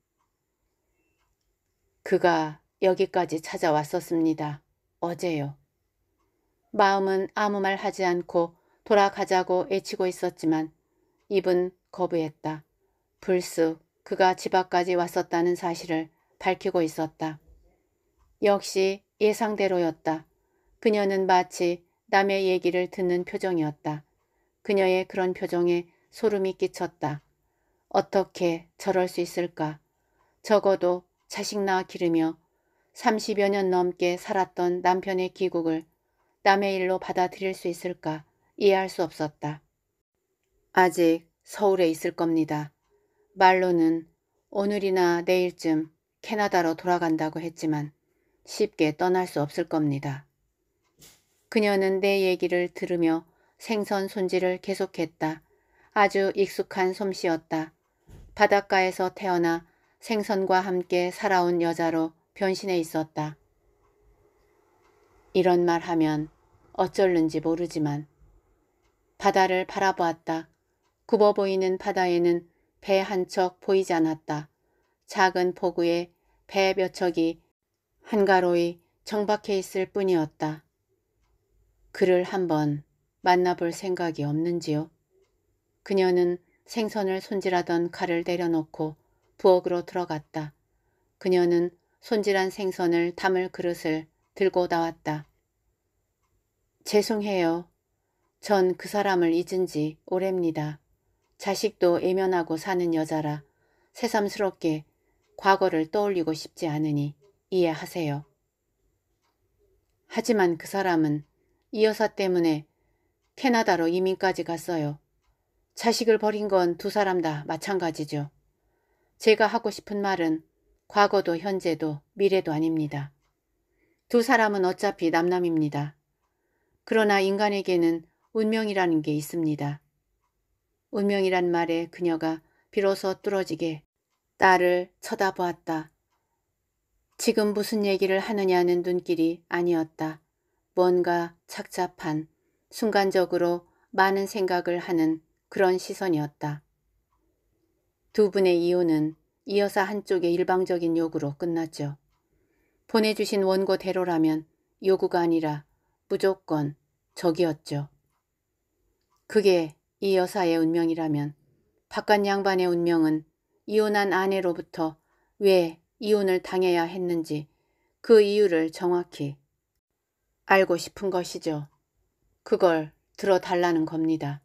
그가 여기까지 찾아왔었습니다. 어제요. 마음은 아무 말 하지 않고 돌아가자고 애치고 있었지만 입은 거부했다. 불쑥 그가 집 앞까지 왔었다는 사실을 밝히고 있었다. 역시 예상대로였다. 그녀는 마치 남의 얘기를 듣는 표정이었다. 그녀의 그런 표정에 소름이 끼쳤다. 어떻게 저럴 수 있을까? 적어도 자식 낳아 기르며 삼십여 년 넘게 살았던 남편의 귀국을 남의 일로 받아들일 수 있을까? 이해할 수 없었다. 아직 서울에 있을 겁니다. 말로는 오늘이나 내일쯤 캐나다로 돌아간다고 했지만 쉽게 떠날 수 없을 겁니다. 그녀는 내 얘기를 들으며 생선 손질을 계속했다. 아주 익숙한 솜씨였다. 바닷가에서 태어나 생선과 함께 살아온 여자로 변신해 있었다. 이런 말 하면 어쩔는지 모르지만 바다를 바라보았다. 굽어 보이는 바다에는 배 한 척 보이지 않았다. 작은 포구에 배 몇 척이 한가로이 정박해 있을 뿐이었다. 그를 한번 만나볼 생각이 없는지요? 그녀는 생선을 손질하던 칼을 내려놓고 부엌으로 들어갔다. 그녀는 손질한 생선을 담을 그릇을 들고 나왔다. 죄송해요. 전 그 사람을 잊은 지 오래입니다. 자식도 애면하고 사는 여자라 새삼스럽게 과거를 떠올리고 싶지 않으니 이해하세요. 하지만 그 사람은 이 여사 때문에 캐나다로 이민까지 갔어요. 자식을 버린 건 두 사람 다 마찬가지죠. 제가 하고 싶은 말은 과거도 현재도 미래도 아닙니다. 두 사람은 어차피 남남입니다. 그러나 인간에게는 운명이라는 게 있습니다. 운명이란 말에 그녀가 비로소 뚫어지게 딸을 쳐다보았다. 지금 무슨 얘기를 하느냐는 눈길이 아니었다. 뭔가 착잡한, 순간적으로 많은 생각을 하는 그런 시선이었다. 두 분의 이혼은 이 여사 한쪽의 일방적인 요구로 끝났죠. 보내주신 원고대로라면 요구가 아니라 무조건 적이었죠. 그게 이 여사의 운명이라면 바깥 양반의 운명은 이혼한 아내로부터 왜 이혼을 당해야 했는지 그 이유를 정확히 알고 싶은 것이죠. 그걸 들어달라는 겁니다.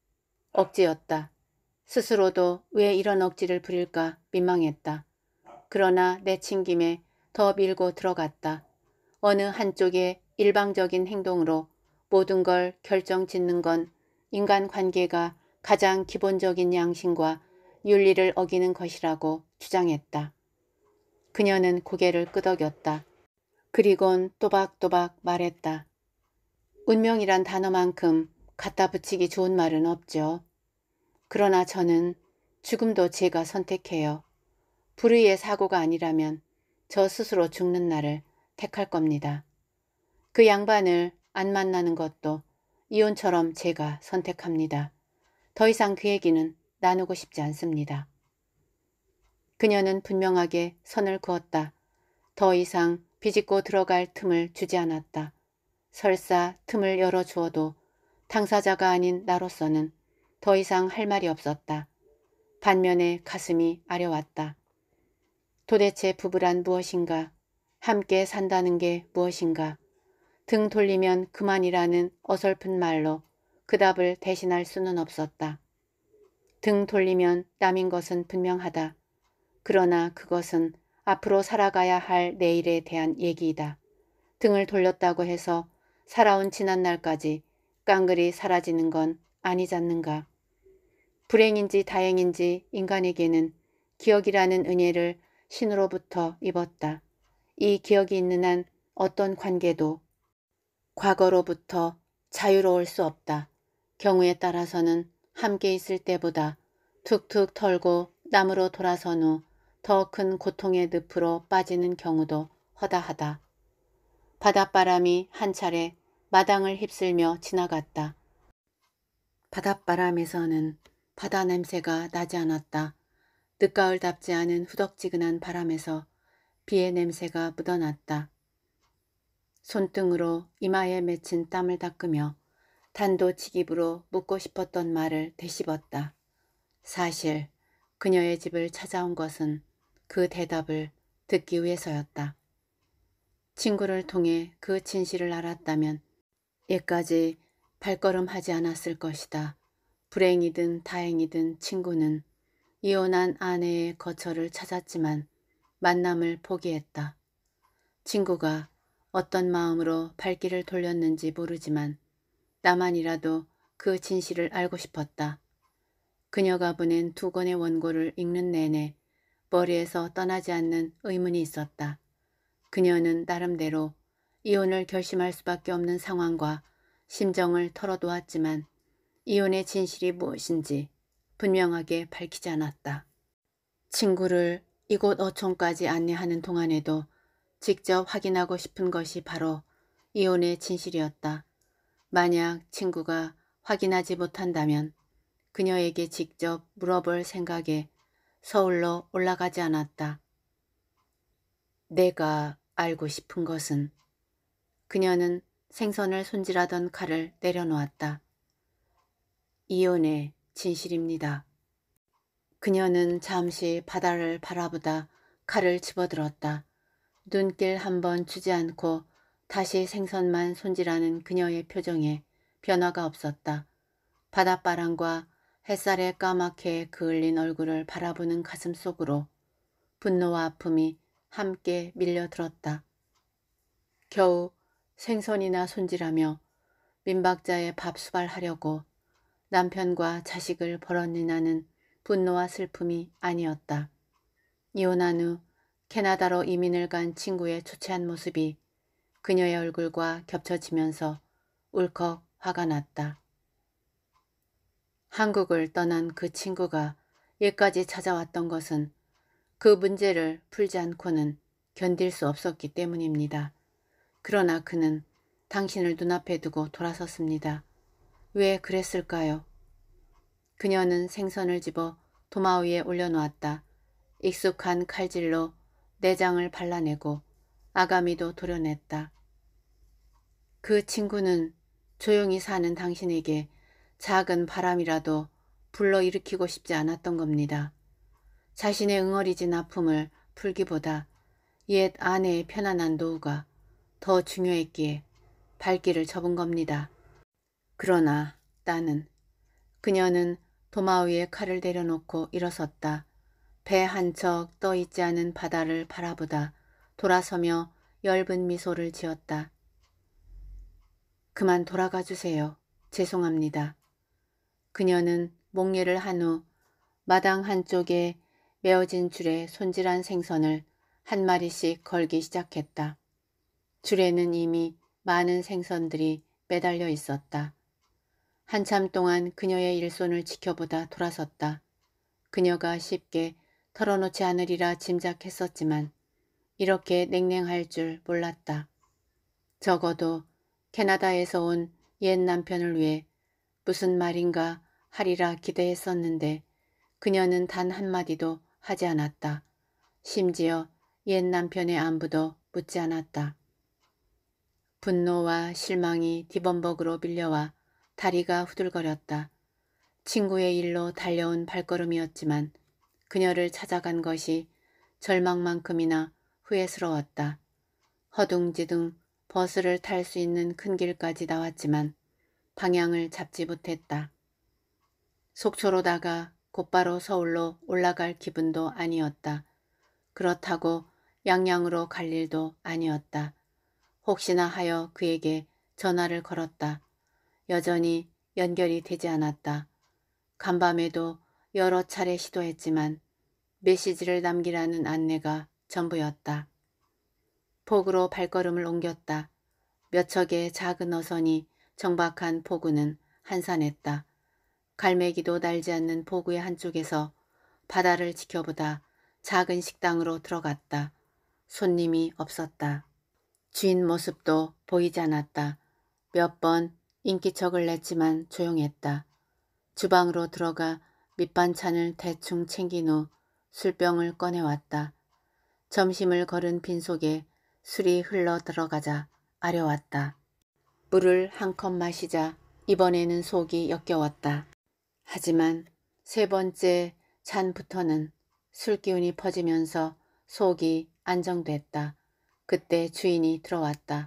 억지였다. 스스로도 왜 이런 억지를 부릴까 민망했다. 그러나 내친김에 더 밀고 들어갔다. 어느 한쪽의 일방적인 행동으로 모든 걸 결정짓는 건 인간관계가 가장 기본적인 양심과 윤리를 어기는 것이라고 주장했다. 그녀는 고개를 끄덕였다. 그리곤 또박또박 말했다. 운명이란 단어만큼 갖다 붙이기 좋은 말은 없죠. 그러나 저는 죽음도 제가 선택해요. 불의의 사고가 아니라면 저 스스로 죽는 날을 택할 겁니다. 그 양반을 안 만나는 것도 이혼처럼 제가 선택합니다. 더 이상 그 얘기는 나누고 싶지 않습니다. 그녀는 분명하게 선을 그었다. 더 이상 비집고 들어갈 틈을 주지 않았다. 설사 틈을 열어주어도 당사자가 아닌 나로서는 더 이상 할 말이 없었다. 반면에 가슴이 아려왔다. 도대체 부부란 무엇인가? 함께 산다는 게 무엇인가? 등 돌리면 그만이라는 어설픈 말로 그 답을 대신할 수는 없었다. 등 돌리면 남인 것은 분명하다. 그러나 그것은 앞으로 살아가야 할 내일에 대한 얘기이다. 등을 돌렸다고 해서 살아온 지난날까지 깡그리 사라지는 건 아니잖는가. 불행인지 다행인지 인간에게는 기억이라는 은혜를 신으로부터 입었다. 이 기억이 있는 한 어떤 관계도 과거로부터 자유로울 수 없다. 경우에 따라서는 함께 있을 때보다 툭툭 털고 남으로 돌아선 후 더 큰 고통의 늪으로 빠지는 경우도 허다하다. 바닷바람이 한 차례 마당을 휩쓸며 지나갔다. 바닷바람에서는 바다 냄새가 나지 않았다. 늦가을답지 않은 후덕지근한 바람에서 비의 냄새가 묻어났다. 손등으로 이마에 맺힌 땀을 닦으며 단도직입으로 묻고 싶었던 말을 되씹었다. 사실 그녀의 집을 찾아온 것은 그 대답을 듣기 위해서였다. 친구를 통해 그 진실을 알았다면 예까지 발걸음하지 않았을 것이다. 불행이든 다행이든 친구는 이혼한 아내의 거처를 찾았지만 만남을 포기했다. 친구가 어떤 마음으로 발길을 돌렸는지 모르지만 나만이라도 그 진실을 알고 싶었다. 그녀가 보낸 두 권의 원고를 읽는 내내 머리에서 떠나지 않는 의문이 있었다. 그녀는 나름대로 이혼을 결심할 수밖에 없는 상황과 심정을 털어놓았지만 이혼의 진실이 무엇인지 분명하게 밝히지 않았다. 친구를 이곳 어촌까지 안내하는 동안에도 직접 확인하고 싶은 것이 바로 이혼의 진실이었다. 만약 친구가 확인하지 못한다면 그녀에게 직접 물어볼 생각에 서울로 올라가지 않았다. 내가 알고 싶은 것은 그녀는 생선을 손질하던 칼을 내려놓았다. 이혼의 진실입니다. 그녀는 잠시 바다를 바라보다 칼을 집어들었다. 눈길 한번 주지 않고 다시 생선만 손질하는 그녀의 표정에 변화가 없었다. 바닷바람과 햇살에 까맣게 그을린 얼굴을 바라보는 가슴 속으로 분노와 아픔이 함께 밀려들었다. 겨우 생선이나 손질하며 민박자에 밥 수발하려고 남편과 자식을 버렸니 나는 분노와 슬픔이 아니었다. 이혼한 후 캐나다로 이민을 간 친구의 초췌한 모습이 그녀의 얼굴과 겹쳐지면서 울컥 화가 났다. 한국을 떠난 그 친구가 얘까지 찾아왔던 것은 그 문제를 풀지 않고는 견딜 수 없었기 때문입니다. 그러나 그는 당신을 눈앞에 두고 돌아섰습니다. 왜 그랬을까요? 그녀는 생선을 집어 도마 위에 올려놓았다. 익숙한 칼질로 내장을 발라내고 아가미도 도려냈다. 그 친구는 조용히 사는 당신에게 작은 바람이라도 불러일으키고 싶지 않았던 겁니다. 자신의 응어리진 아픔을 풀기보다 옛 아내의 편안한 노후가 더 중요했기에 발길을 접은 겁니다. 그러나 나는 그녀는 도마 위에 칼을 내려놓고 일어섰다. 배 한 척 떠있지 않은 바다를 바라보다 돌아서며 엷은 미소를 지었다. 그만 돌아가 주세요. 죄송합니다. 그녀는 목례를 한 후 마당 한쪽에 메어진 줄에 손질한 생선을 한 마리씩 걸기 시작했다. 줄에는 이미 많은 생선들이 매달려 있었다. 한참 동안 그녀의 일손을 지켜보다 돌아섰다. 그녀가 쉽게 털어놓지 않으리라 짐작했었지만 이렇게 냉랭할 줄 몰랐다. 적어도 캐나다에서 온 옛 남편을 위해 무슨 말인가 하리라 기대했었는데 그녀는 단 한마디도 하지 않았다. 심지어 옛 남편의 안부도 묻지 않았다. 분노와 실망이 뒤범벅으로 밀려와 다리가 후들거렸다. 친구의 일로 달려온 발걸음이었지만 그녀를 찾아간 것이 절망만큼이나 후회스러웠다. 허둥지둥 버스를 탈 수 있는 큰 길까지 나왔지만 방향을 잡지 못했다. 속초로다가 곧바로 서울로 올라갈 기분도 아니었다. 그렇다고 양양으로 갈 일도 아니었다. 혹시나 하여 그에게 전화를 걸었다. 여전히 연결이 되지 않았다. 간밤에도 여러 차례 시도했지만 메시지를 남기라는 안내가 전부였다. 폭우로 발걸음을 옮겼다. 몇 척의 작은 어선이 정박한 포구는 한산했다. 갈매기도 날지 않는 포구의 한쪽에서 바다를 지켜보다 작은 식당으로 들어갔다. 손님이 없었다. 주인 모습도 보이지 않았다. 몇 번 인기척을 냈지만 조용했다. 주방으로 들어가 밑반찬을 대충 챙긴 후 술병을 꺼내왔다. 점심을 거른 빈속에 술이 흘러 들어가자 아려왔다. 물을 한 컵 마시자 이번에는 속이 역겨웠다. 하지만 세 번째 잔부터는 술기운이 퍼지면서 속이 안정됐다. 그때 주인이 들어왔다.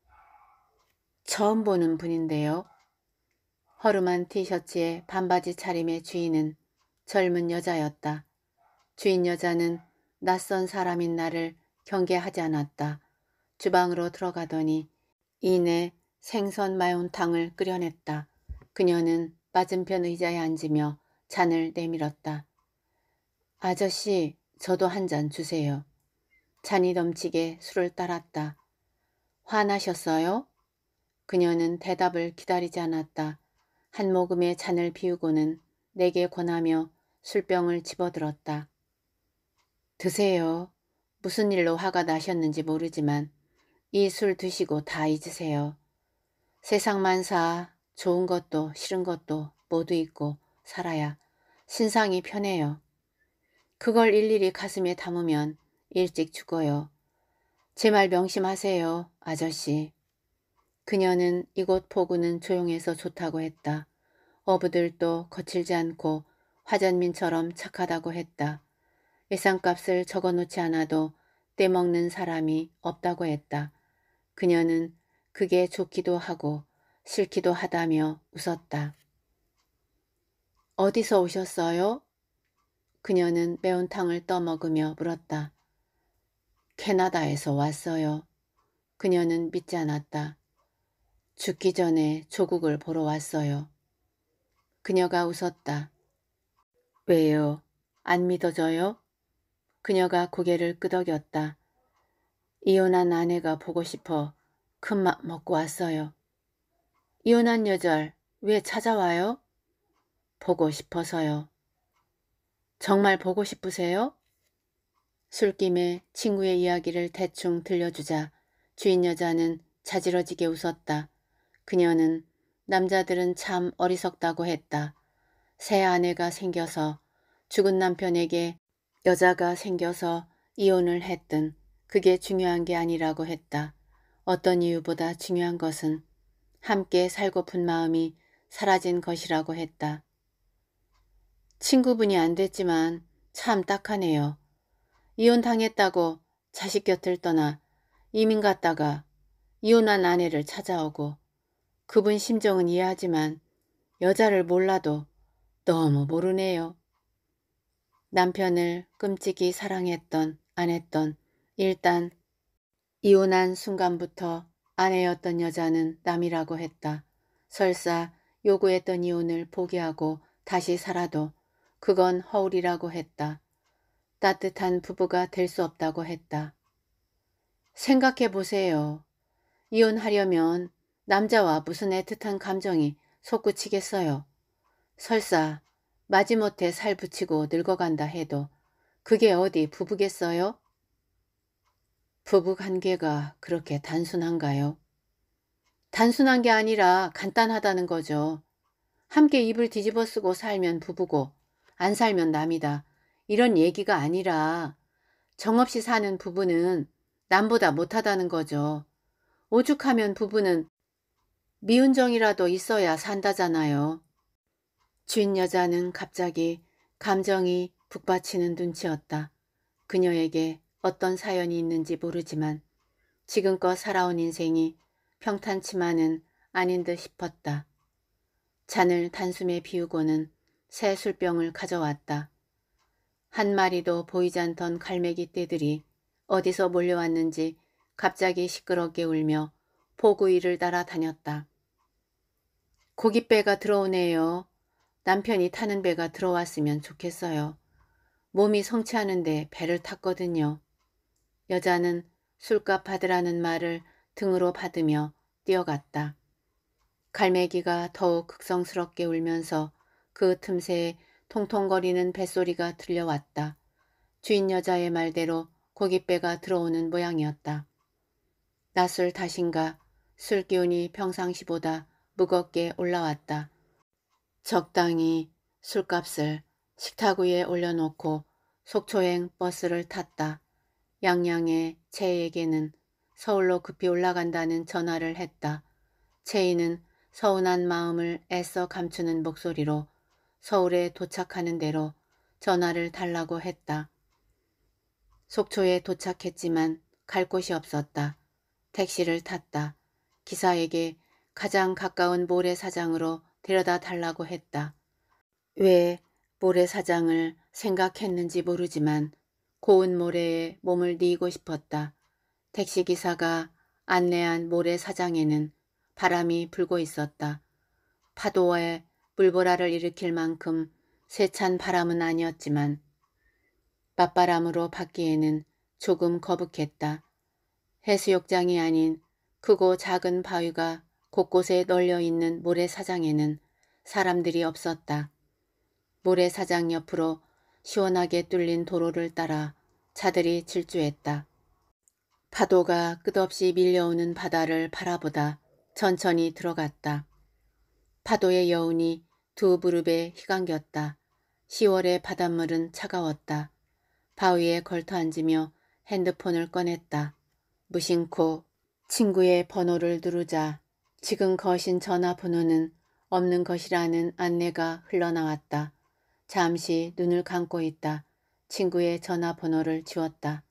처음 보는 분인데요. 허름한 티셔츠에 반바지 차림의 주인은 젊은 여자였다. 주인 여자는 낯선 사람인 나를 경계하지 않았다. 주방으로 들어가더니 이내 생선 마요탕을 끓여냈다. 그녀는 맞은편 의자에 앉으며 잔을 내밀었다. 아저씨, 저도 한 잔 주세요. 잔이 넘치게 술을 따랐다. 화나셨어요? 그녀는 대답을 기다리지 않았다. 한 모금의 잔을 비우고는 내게 권하며 술병을 집어들었다. 드세요. 무슨 일로 화가 나셨는지 모르지만 이 술 드시고 다 잊으세요. 세상 만사 좋은 것도 싫은 것도 모두 있고 살아야 신상이 편해요. 그걸 일일이 가슴에 담으면 일찍 죽어요. 제 말 명심하세요, 아저씨. 그녀는 이곳 포구는 조용해서 좋다고 했다. 어부들도 거칠지 않고 화전민처럼 착하다고 했다. 예상값을 적어놓지 않아도 떼먹는 사람이 없다고 했다. 그녀는 그게 좋기도 하고 싫기도 하다며 웃었다. 어디서 오셨어요? 그녀는 매운탕을 떠먹으며 물었다. 캐나다에서 왔어요. 그녀는 믿지 않았다. 죽기 전에 조국을 보러 왔어요. 그녀가 웃었다. 왜요? 안 믿어져요? 그녀가 고개를 끄덕였다. 이혼한 아내가 보고 싶어 큰맘 먹고 왔어요. 이혼한 여절 왜 찾아와요? 보고 싶어서요. 정말 보고 싶으세요? 술김에 친구의 이야기를 대충 들려주자 주인 여자는 자지러지게 웃었다. 그녀는 남자들은 참 어리석다고 했다. 새 아내가 생겨서 죽은 남편에게 여자가 생겨서 이혼을 했든 그게 중요한 게 아니라고 했다. 어떤 이유보다 중요한 것은 함께 살고픈 마음이 사라진 것이라고 했다. 친구분이 안 됐지만 참 딱하네요. 이혼당했다고 자식 곁을 떠나 이민 갔다가 이혼한 아내를 찾아오고 그분 심정은 이해하지만 여자를 몰라도 너무 모르네요. 남편을 끔찍이 사랑했던 안 했던 일단 이혼한 순간부터 아내였던 여자는 남이라고 했다. 설사 요구했던 이혼을 포기하고 다시 살아도 그건 허울이라고 했다. 따뜻한 부부가 될 수 없다고 했다. 생각해 보세요. 이혼하려면 남자와 무슨 애틋한 감정이 솟구치겠어요. 설사 마지못해 살 붙이고 늙어간다 해도 그게 어디 부부겠어요? 부부관계가 그렇게 단순한가요? 단순한 게 아니라 간단하다는 거죠. 함께 이불 뒤집어 쓰고 살면 부부고 안 살면 남이다. 이런 얘기가 아니라 정없이 사는 부부는 남보다 못하다는 거죠. 오죽하면 부부는 미운 정이라도 있어야 산다잖아요. 주인 여자는 갑자기 감정이 북받치는 눈치였다. 그녀에게 어떤 사연이 있는지 모르지만 지금껏 살아온 인생이 평탄치만은 아닌 듯 싶었다. 잔을 단숨에 비우고는 새 술병을 가져왔다. 한 마리도 보이지 않던 갈매기 떼들이 어디서 몰려왔는지 갑자기 시끄럽게 울며 포구 위를 따라다녔다. 고깃배가 들어오네요. 남편이 타는 배가 들어왔으면 좋겠어요. 몸이 성취하는데 배를 탔거든요. 여자는 술값 받으라는 말을 등으로 받으며 뛰어갔다. 갈매기가 더욱 극성스럽게 울면서 그 틈새에 통통거리는 뱃소리가 들려왔다. 주인 여자의 말대로 고깃배가 들어오는 모양이었다. 낮술 탓인가 술 기운이 평상시보다 무겁게 올라왔다. 적당히 술값을 식탁 위에 올려놓고 속초행 버스를 탔다. 양양의 채에게는 서울로 급히 올라간다는 전화를 했다. 채이는 서운한 마음을 애써 감추는 목소리로 서울에 도착하는 대로 전화를 달라고 했다. 속초에 도착했지만 갈 곳이 없었다. 택시를 탔다. 기사에게 가장 가까운 모래사장으로 데려다 달라고 했다. 왜 모래사장을 생각했는지 모르지만 고운 모래에 몸을 뉘고 싶었다. 택시기사가 안내한 모래사장에는 바람이 불고 있었다. 파도에 물보라를 일으킬 만큼 세찬 바람은 아니었지만 맞바람으로 받기에는 조금 거북했다. 해수욕장이 아닌 크고 작은 바위가 곳곳에 널려있는 모래사장에는 사람들이 없었다. 모래사장 옆으로 시원하게 뚫린 도로를 따라 차들이 질주했다. 파도가 끝없이 밀려오는 바다를 바라보다 천천히 들어갔다. 파도의 여운이 두 무릎에 휘감겼다. 시월의 바닷물은 차가웠다. 바위에 걸터 앉으며 핸드폰을 꺼냈다. 무심코 친구의 번호를 누르자 지금 거신 전화번호는 없는 것이라는 안내가 흘러나왔다. 잠시 눈을 감고 있다. 친구의 전화번호를 지웠다.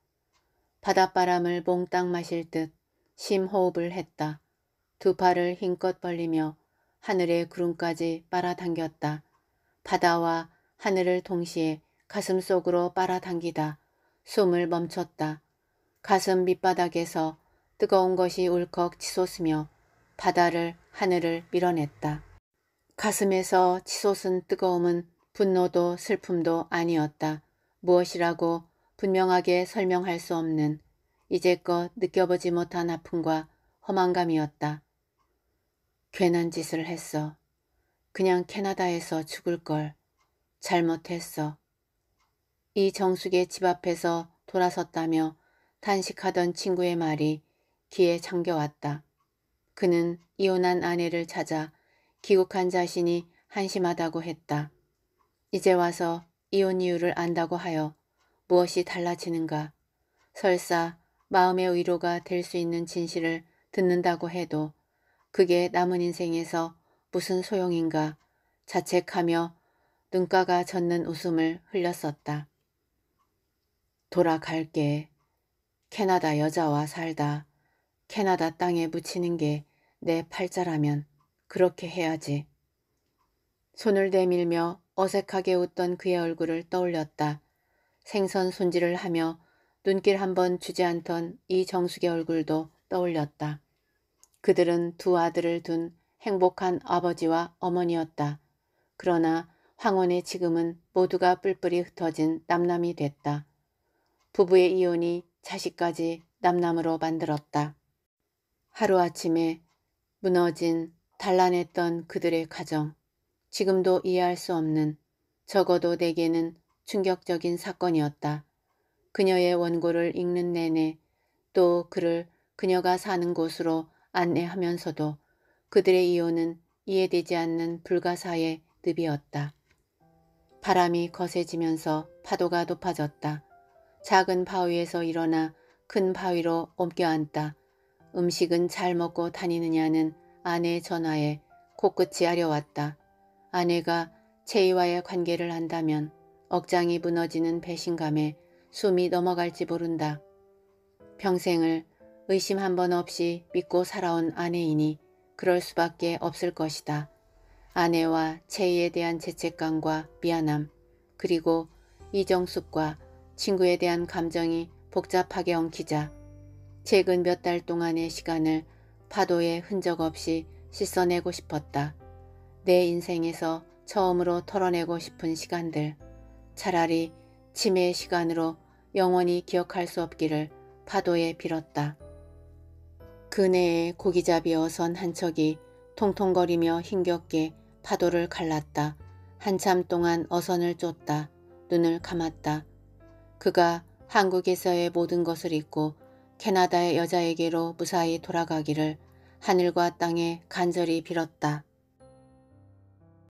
바닷바람을 몽땅 마실 듯 심호흡을 했다. 두 팔을 힘껏 벌리며 하늘의 구름까지 빨아당겼다. 바다와 하늘을 동시에 가슴 속으로 빨아당기다 숨을 멈췄다. 가슴 밑바닥에서 뜨거운 것이 울컥 치솟으며 바다를 하늘을 밀어냈다. 가슴에서 치솟은 뜨거움은 분노도 슬픔도 아니었다. 무엇이라고 분명하게 설명할 수 없는 이제껏 느껴보지 못한 아픔과 허망감이었다. 괜한 짓을 했어. 그냥 캐나다에서 죽을 걸. 잘못했어. 이정숙의 집 앞에서 돌아섰다며 탄식하던 친구의 말이 귀에 잠겨왔다. 그는 이혼한 아내를 찾아 귀국한 자신이 한심하다고 했다. 이제 와서 이혼 이유를 안다고 하여 무엇이 달라지는가. 설사 마음의 위로가 될 수 있는 진실을 듣는다고 해도 그게 남은 인생에서 무슨 소용인가 자책하며 눈가가 젖는 웃음을 흘렸었다. 돌아갈게. 캐나다 여자와 살다 캐나다 땅에 묻히는 게 내 팔자라면 그렇게 해야지. 손을 내밀며 어색하게 웃던 그의 얼굴을 떠올렸다. 생선 손질을 하며 눈길 한번 주지 않던 이정숙의 얼굴도 떠올렸다. 그들은 두 아들을 둔 행복한 아버지와 어머니였다. 그러나 황혼의 지금은 모두가 뿔뿔이 흩어진 남남이 됐다. 부부의 이혼이 자식까지 남남으로 만들었다. 하루아침에 무너진 단란했던 그들의 가정. 지금도 이해할 수 없는, 적어도 내게는 충격적인 사건이었다. 그녀의 원고를 읽는 내내 또 그를 그녀가 사는 곳으로 안내하면서도 그들의 이혼은 이해되지 않는 불가사의 늪이었다. 바람이 거세지면서 파도가 높아졌다. 작은 바위에서 일어나 큰 바위로 옮겨앉다. 음식은 잘 먹고 다니느냐는 아내의 전화에 코끝이 아려왔다. 아내가 채이와의 관계를 한다면 억장이 무너지는 배신감에 숨이 넘어갈지 모른다. 평생을 의심 한 번 없이 믿고 살아온 아내이니 그럴 수밖에 없을 것이다. 아내와 채이에 대한 죄책감과 미안함, 그리고 이정숙과 친구에 대한 감정이 복잡하게 엉키자 최근 몇 달 동안의 시간을 파도에 흔적 없이 씻어내고 싶었다. 내 인생에서 처음으로 털어내고 싶은 시간들, 차라리 치매의 시간으로 영원히 기억할 수 없기를 파도에 빌었다. 그네의 고기잡이 어선 한 척이 통통거리며 힘겹게 파도를 갈랐다. 한참 동안 어선을 쫓다. 눈을 감았다. 그가 한국에서의 모든 것을 잊고 캐나다의 여자에게로 무사히 돌아가기를 하늘과 땅에 간절히 빌었다.